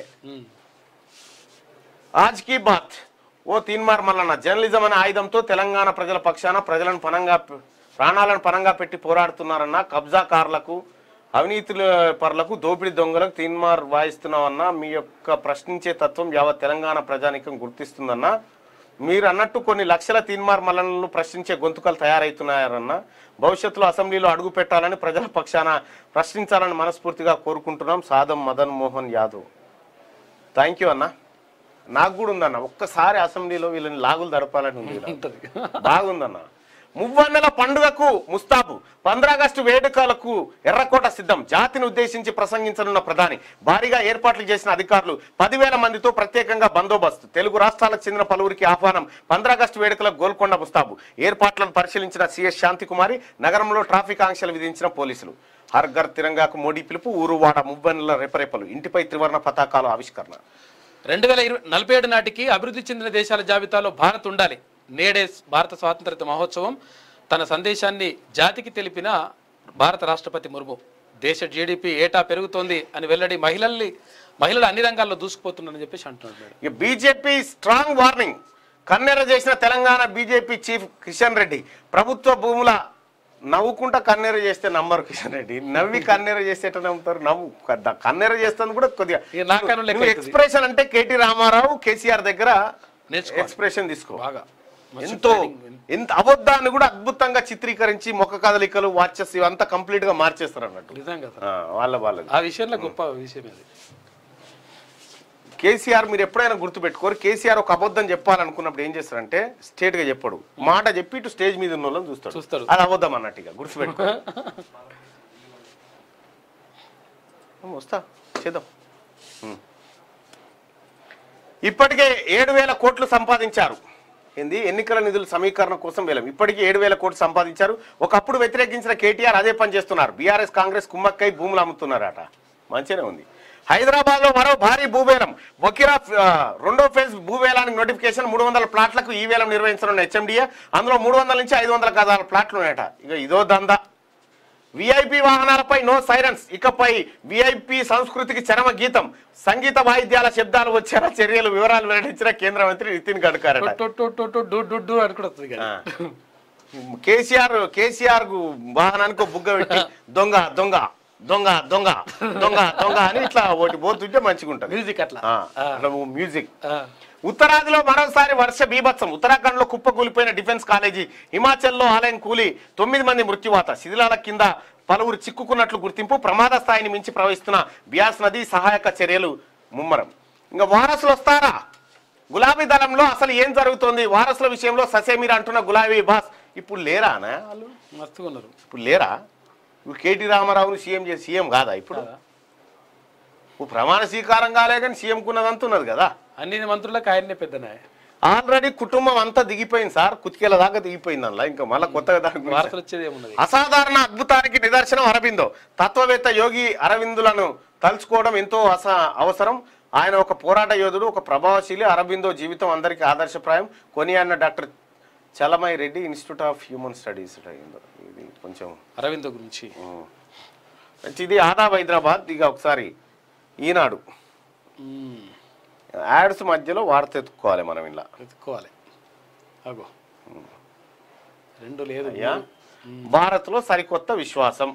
ఆజ్ కీ బాత్ ఓ తీన్మార్ మల్లన్న, జర్నలిజం అనే ఆయుధంతో తెలంగాణ ప్రజల పక్షాన ప్రజలను పనంగా ప్రాణాలను పనంగా పెట్టి పోరాడుతున్నారన్న. కబ్జాకారులకు, అవినీతి పరులకు, దోపిడీ దొంగలకు తీన్మార్ వాయిస్తున్నామన్న. మీ యొక్క ప్రశ్నించే తత్వం యావత్ తెలంగాణ ప్రజానికం గుర్తిస్తుందన్న. మీరు అన్నట్టు కొన్ని లక్షల తీన్మార్ మల్లలను ప్రశ్నించే గొంతుకలు తయారవుతున్నారన్న. భవిష్యత్తులో అసెంబ్లీలో అడుగు పెట్టాలని ప్రజల పక్షాన ప్రశ్నించాలని మనస్ఫూర్తిగా కోరుకుంటున్నాం. సాదం మదన్ మోహన్ యాదవ్. థ్యాంక్ యూ అన్న. నాకు కూడా ఉందన్న, ఒక్కసారి అసెంబ్లీలో వీళ్ళని లాగులు దడపాలని ఉంది. బాగుందన్న. మువ్వన్నెల పండుగకు ముస్తాబు. పంద్రాగస్టు వేడుకలకు ఎర్రకోట సిద్ధం. జాతిని ఉద్దేశించి ప్రసంగించనున్న ప్రధాని. భారీగా ఏర్పాట్లు చేసిన అధికారులు. పదివేల మందితో ప్రత్యేకంగా బందోబస్తు. తెలుగు రాష్ట్రాలకు చెందిన పలువురికి ఆహ్వానం. పంద్రాగస్టు వేడుకలకు గోల్కొండ ముస్తాబు. ఏర్పాట్లను పరిశీలించిన సిఎస్ శాంతికుమారి. నగరంలో ట్రాఫిక్ ఆంక్షలు విధించిన పోలీసులు. హర్ ఘర్ తిరంగాకు మోడీ పిలుపు. ఊరువాడ మువ్వన్నెల రెపరెపలు. ఇంటిపై త్రివర్ణ పతాకాలు ఆవిష్కరణ. రెండు వేల ఇరవై నలభై ఏడు నాటికి అభివృద్ధి చెందిన దేశాల జాబితాలో భారత్ ఉండాలి. నేడే భారత స్వాతంత్ర్య మహోత్సవం. తన సందేశాన్ని జాతికి తెలిపిన భారత రాష్ట్రపతి ముర్ము. దేశ జీడిపి ఏటా పెరుగుతోంది అని వెల్లడి. మహిళల్ని మహిళలు అన్ని రంగాల్లో దూసుకుపోతున్నారని చెప్పేసి అంటున్నాడు. BJP strong warning. కన్నెర చేసిన తెలంగాణ బీజేపీ చీఫ్ కిషన్ రెడ్డి. ప్రభుత్వ భూముల నవ్వుకుంటా కన్నెర చేస్తే నమ్మరు కిషన్ రెడ్డి. నవ్వి కన్నెర చేసేట నమ్ముతారు. నవ్వు కన్నెర చేస్తుంది కూడా కొద్దిగా ఎక్స్ప్రెషన్ అంటే కేటీ రామారావు కేసీఆర్ దగ్గర ఎక్స్ప్రెషన్ తీసుకో. ఎంతో ఎంత అబద్ధాన్ని కూడా అద్భుతంగా చిత్రీకరించి మొక్క కదలికలు వాచెస్ ఇవంతా కంప్లీట్ గా మార్చేస్తారు అన్నట్టు. వాళ్ళ వాళ్ళ ఆ విషయంలో గొప్ప విషయం ఇది. కేసీఆర్ మీరు ఎప్పుడైనా గుర్తుపెట్టుకోరు. కేసీఆర్ ఒక అబద్ధం చెప్పాలనుకున్నప్పుడు ఏం చేస్తారంటే స్ట్రేట్ గా చెప్పడు. మాట చెప్పి ఇటు స్టేజ్ మీద ఉన్న వాళ్ళని చూస్తాడు. చూస్తాడు అది అబద్ధం అన్నట్టుగా గుర్తుపెట్టుకో. వస్తా చేద్దాం. ఇప్పటికే ఏడు వేల కోట్లు సంపాదించారు. ఏంది ఎన్నికల నిధుల సమీకరణ కోసం వేలం. ఇప్పటికీ ఏడు వేల కోట్లు సంపాదించారు. ఒకప్పుడు వ్యతిరేకించిన కేటీఆర్ అదే పని చేస్తున్నారు. బీఆర్ఎస్ కాంగ్రెస్ కుమ్మక్కై భూములు అమ్ముతున్నారట. మంచిగానే ఉంది. హైదరాబాద్ లో మరో భారీ భూవేలం. వకీరా రెండో ఫేజ్ భూవేలానికి నోటిఫికేషన్. మూడు వందల ప్లాట్లకు ఈ వేలం నిర్వహించనున్న హెచ్ఎండిఏ. అందులో మూడు వందల నుంచి ఐదు వందల గదాల ప్లాట్లు ఉన్నాయట. ఇక ఇదో దందా. విఐపి వాహనాలపై నో సైరన్స్. ఇకపై విఐపి సంస్కృతికి చరమ గీతం. సంగీత వాయిద్యాల శబ్దాలు వచ్చేలా చర్యలు వివరాలు వెల్లడించిన కేంద్ర మంత్రి నితిన్ గడ్కరీ. కేసీఆర్ కేసీఆర్ వాహనానికి బుగ్గ పెట్టి దొంగ దొంగ దొంగ దొంగ దొంగ దొంగ అని ఇట్లా ఒకటి పోతుంటే మంచిగా ఉంటుంది. మ్యూజిక్ అట్లా మ్యూజిక్. ఉత్తరాదిలో మరోసారి వర్ష బీభత్సం. ఉత్తరాఖండ్లో కుప్పకూలిపోయిన డిఫెన్స్ కాలేజీ, హిమాచల్లో ఆలయం కూలి తొమ్మిది మంది మృత్యువాత, శిథిలాల కింద పలువురు చిక్కుకున్నట్లు గుర్తింపు. ప్రమాద స్థాయిని మించి ప్రవహిస్తున్న బ్యాస్ నది, సహాయక చర్యలు ముమ్మరం. ఇంకా వారసులు వస్తారా? గులాబీ దళంలో అసలు ఏం జరుగుతోంది? వారసుల విషయంలో ససేమిరా అంటున్న గులాబీ బాస్ ఇప్పుడు లేరా అనా వాళ్ళు? మస్తుగా ఉన్నారు. ఇప్పుడు లేరా? ఇప్పుడు కేటీ రామారావుని సీఎం చేసి సీఎం కాదా ఇప్పుడు? ప్రమాణ స్వీకారం కాలే కానీ సీఎం కున్నదంతున్నది కదా. అన్ని మంత్రులకు ఆయన్నే పెద్దనా. ఆల్రెడీ కుటుంబం అంతా దిగిపోయింది సార్, కుతికేల దాకా దిగిపోయింది అందులో. ఇంకా మళ్ళీ కొత్తగా దాని వార్తలు వచ్చేది ఏమున్నది? అసాధారణ అద్భుతానికి నిదర్శనం అరబిందో. తత్వవేత్త యోగి అరవిందులను తలుచుకోవడం ఎంతో అస అవసరం. ఆయన ఒక పోరాట యోధుడు, ఒక ప్రభావశీలి. అరబిందో జీవితం అందరికీ ఆదర్శప్రాయం కొనియాడిన doctor Chalamai Reddy, institute of human studies. ఇది కొంచెం అరవిందో గురించి ఇది ఆదాబ్ హైదరాబాద్. ఇక ఒకసారి ఈనాడు యాడ్స్ మధ్యలో వార్త ఎత్తుకోవాలి మనం, ఇలా ఎత్తుకోవాలి. అగో రెండు లేదు. భారత్లో సరికొత్త విశ్వాసం.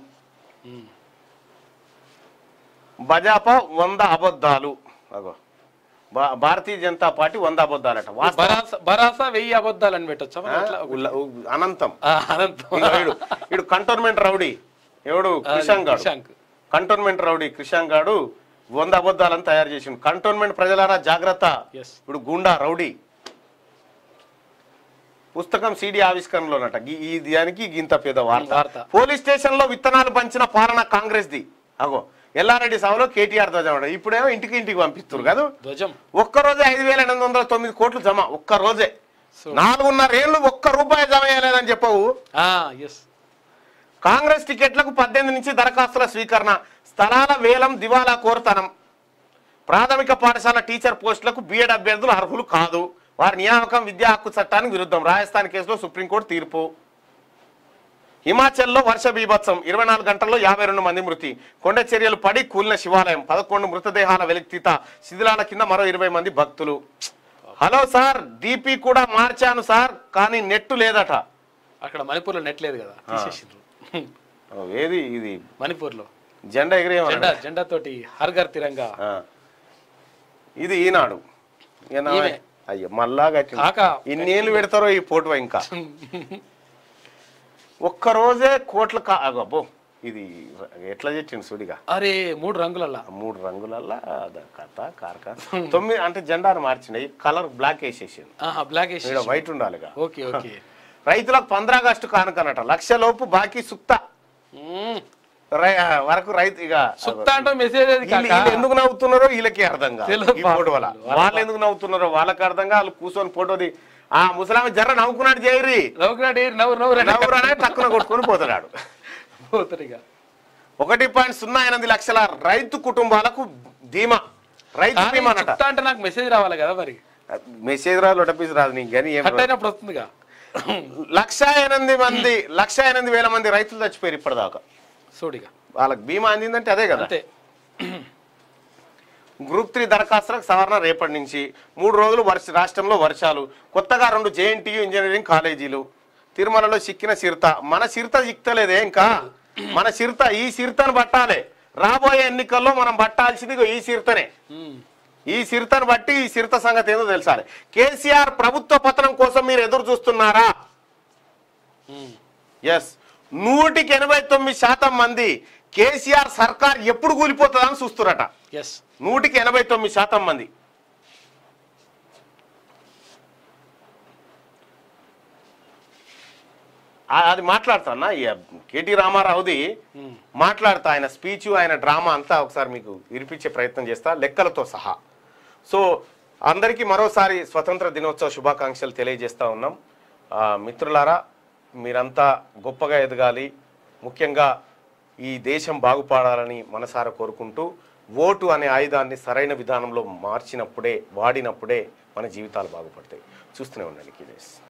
భాజపా వంద అబద్ధాలు. అగో భారతీయ జనతా పార్టీ వంద అబద్ధాలట. భరాసా వెయ్యి అబద్ధాలు అని పెట్టొచ్చా? అనంతం అనంతం. ఇడు కంటోన్మెంట్ రౌడీ ఎవడు క్రిషాంక్ గాడు, కంటోన్మెంట్ రౌడీ క్రిషాంక్ గాడు వంద అబద్ధాలను తయారు చేసిండు. కంటోన్మెంట్ ప్రజలారా జాగ్రత్త, ఇప్పుడు గుండా రౌడీ. పుస్తకం సీడీ ఆవిష్కరణలోనట. ఈ దానికి ఇంత పెద్ద వార్త. పోలీస్ స్టేషన్ లో విత్తనాలు పంచిన పాలన కాంగ్రెస్ ది. అగో ఎల్లారెడ్డి సభలో కేటీఆర్ ధ్వజం. ఇప్పుడేమో ఇంటికి ఇంటికి పంపిస్తారు కదా ధ్వజం. ఒక్కరోజే ఐదు వేల ఎనిమిది వందల తొమ్మిది కోట్లు జమ. ఒక్క రోజే నాలుగున్నర ఏళ్ళు ఒక్క రూపాయి జమ చేయలేదని చెప్పవు. కాంగ్రెస్ టికెట్లకు పద్దెనిమిది నుంచి దరఖాస్తుల స్వీకరణ. స్థలాల వేలం, దివాలా కోరతనం. ప్రాథమిక పాఠశాల టీచర్ పోస్టులకు బీఎడ్ అభ్యర్థులు అర్హులు కాదు. వారి నియామకం విద్యా హక్కు చట్టానికి విరుద్ధం. రాజస్థాన్ కేసులో సుప్రీంకోర్టు తీర్పు. హిమాచల్లో వర్ష బీభత్సం. ఇరవై నాలుగు గంటల్లో యాభై రెండు మంది మృతి. కొండ చర్యలు పడి కూలిన శివాలయం. పదకొండు మృతదేహాల వెలికితీత. శిథిలాల కింద మరో ఇరవై మంది భక్తులు. హలో సార్, డీపీ కూడా మార్చాను సార్, కానీ నెట్ లేదట. అక్కడ మణిపూర్ లో నెట్ లేదు కదా, ఏది ఇది మణిపూర్ లో జెండా ఎగిరే జెండా తోటి హర్ ఘర్ తిరంగా. ఇది ఈనాడు. అయ్యో మళ్ళా ఇన్నేళ్ళు పెడతారో ఈ ఫోటో. ఇంకా ఒక్కరోజే కోట్ల అబ్బో ఇది ఎట్లా చెట్టిండు సుడిగా. అరే మూడు రంగులల్లా మూడు రంగులల్లా కథ కార్క తొమ్మిది అంటే జెండాను మార్చినాయి. కలర్ బ్లాక్ వేసేసి బ్లాక్ వేసి వైట్ ఉండాలిగా. Okay okay. రైతులకు పంద్రా ఆగస్టు కానుకనట. లక్ష లోపు బాకీ సుక్త వరకు రైతు. ఇక ఎందుకు నవ్వుతున్నారో వీళ్ళకి అర్థం కాదు. ఈ ఫోటో వల్ల వాళ్ళు ఎందుకు నవ్వుతున్నారో వాళ్ళకి అర్థంగా వాళ్ళు కూర్చొని ఫోటోది. ఆ ముసలామి జర్ర నవ్వుకున్నాడు చేయరి నవ్వురానే తక్కువ కొట్టుకొని పోతున్నాడు. ఒకటి పాయింట్ సున్నా ఎనిమిది లక్షల రైతు కుటుంబాలకు ధీమా. రైతు బీమా అంటే నాకు మెసేజ్ రావాలి కదా మరి. మెసేజ్ రాదు, లొటపీస్ రాదు నీకు కానీ ఏమైనప్పుడు వస్తుందిగా. లక్ష ఎనిమిది మంది లక్ష ఎనిమిది వేల మంది రైతులు చచ్చిపోయారు ఇప్పటిదాకా. సోడిగా వాళ్ళకి బీమా అందిందంటే అదే కదా. గ్రూప్ త్రీ దరఖాస్తులకు సవరణ రేపటి నుంచి. మూడు రోజులు వర్ష రాష్ట్రంలో వర్షాలు. కొత్తగా రెండు జేఎన్టీయూ ఇంజనీరింగ్ కాలేజీలు. తిరుమలలో సిక్కిన చిరుత. మన చిరుత చిక్తలేదే ఇంకా. మన చిరుత ఈ చిరుతను పట్టాలి. రాబోయే ఎన్నికల్లో మనం పట్టాల్సింది ఈ చిరుతనే. ఈ చిరుతను బట్టి ఈ చిరుత సంగతి ఏదో తెలుసాలి. కేసీఆర్ ప్రభుత్వ పతనం కోసం మీరు ఎదురు చూస్తున్నారా? ఎస్, నూటికి ఎనభై తొమ్మిది శాతం మంది కేసీఆర్ సర్కార్ ఎప్పుడు కూలిపోతుందని చూస్తున్నారట. నూటికి ఎనభై తొమ్మిది శాతం మంది. అది మాట్లాడతానా కేటీ రామారావుది మాట్లాడతా. ఆయన స్పీచ్, ఆయన డ్రామా అంతా ఒకసారి మీకు వినిపించే ప్రయత్నం చేస్తా లెక్కలతో సహా. సో అందరికీ మరోసారి స్వతంత్ర దినోత్సవ శుభాకాంక్షలు తెలియజేస్తా ఉన్నాం. మిత్రులారా, మీరంతా గొప్పగా ఎదగాలి. ముఖ్యంగా ఈ దేశం బాగుపడాలని మనసారా కోరుకుంటూ, ఓటు అనే ఆయుధాన్ని సరైన విధానంలో మార్చినప్పుడే, వాడినప్పుడే మన జీవితాలు బాగుపడతాయి. చూస్తూనే ఉండండి.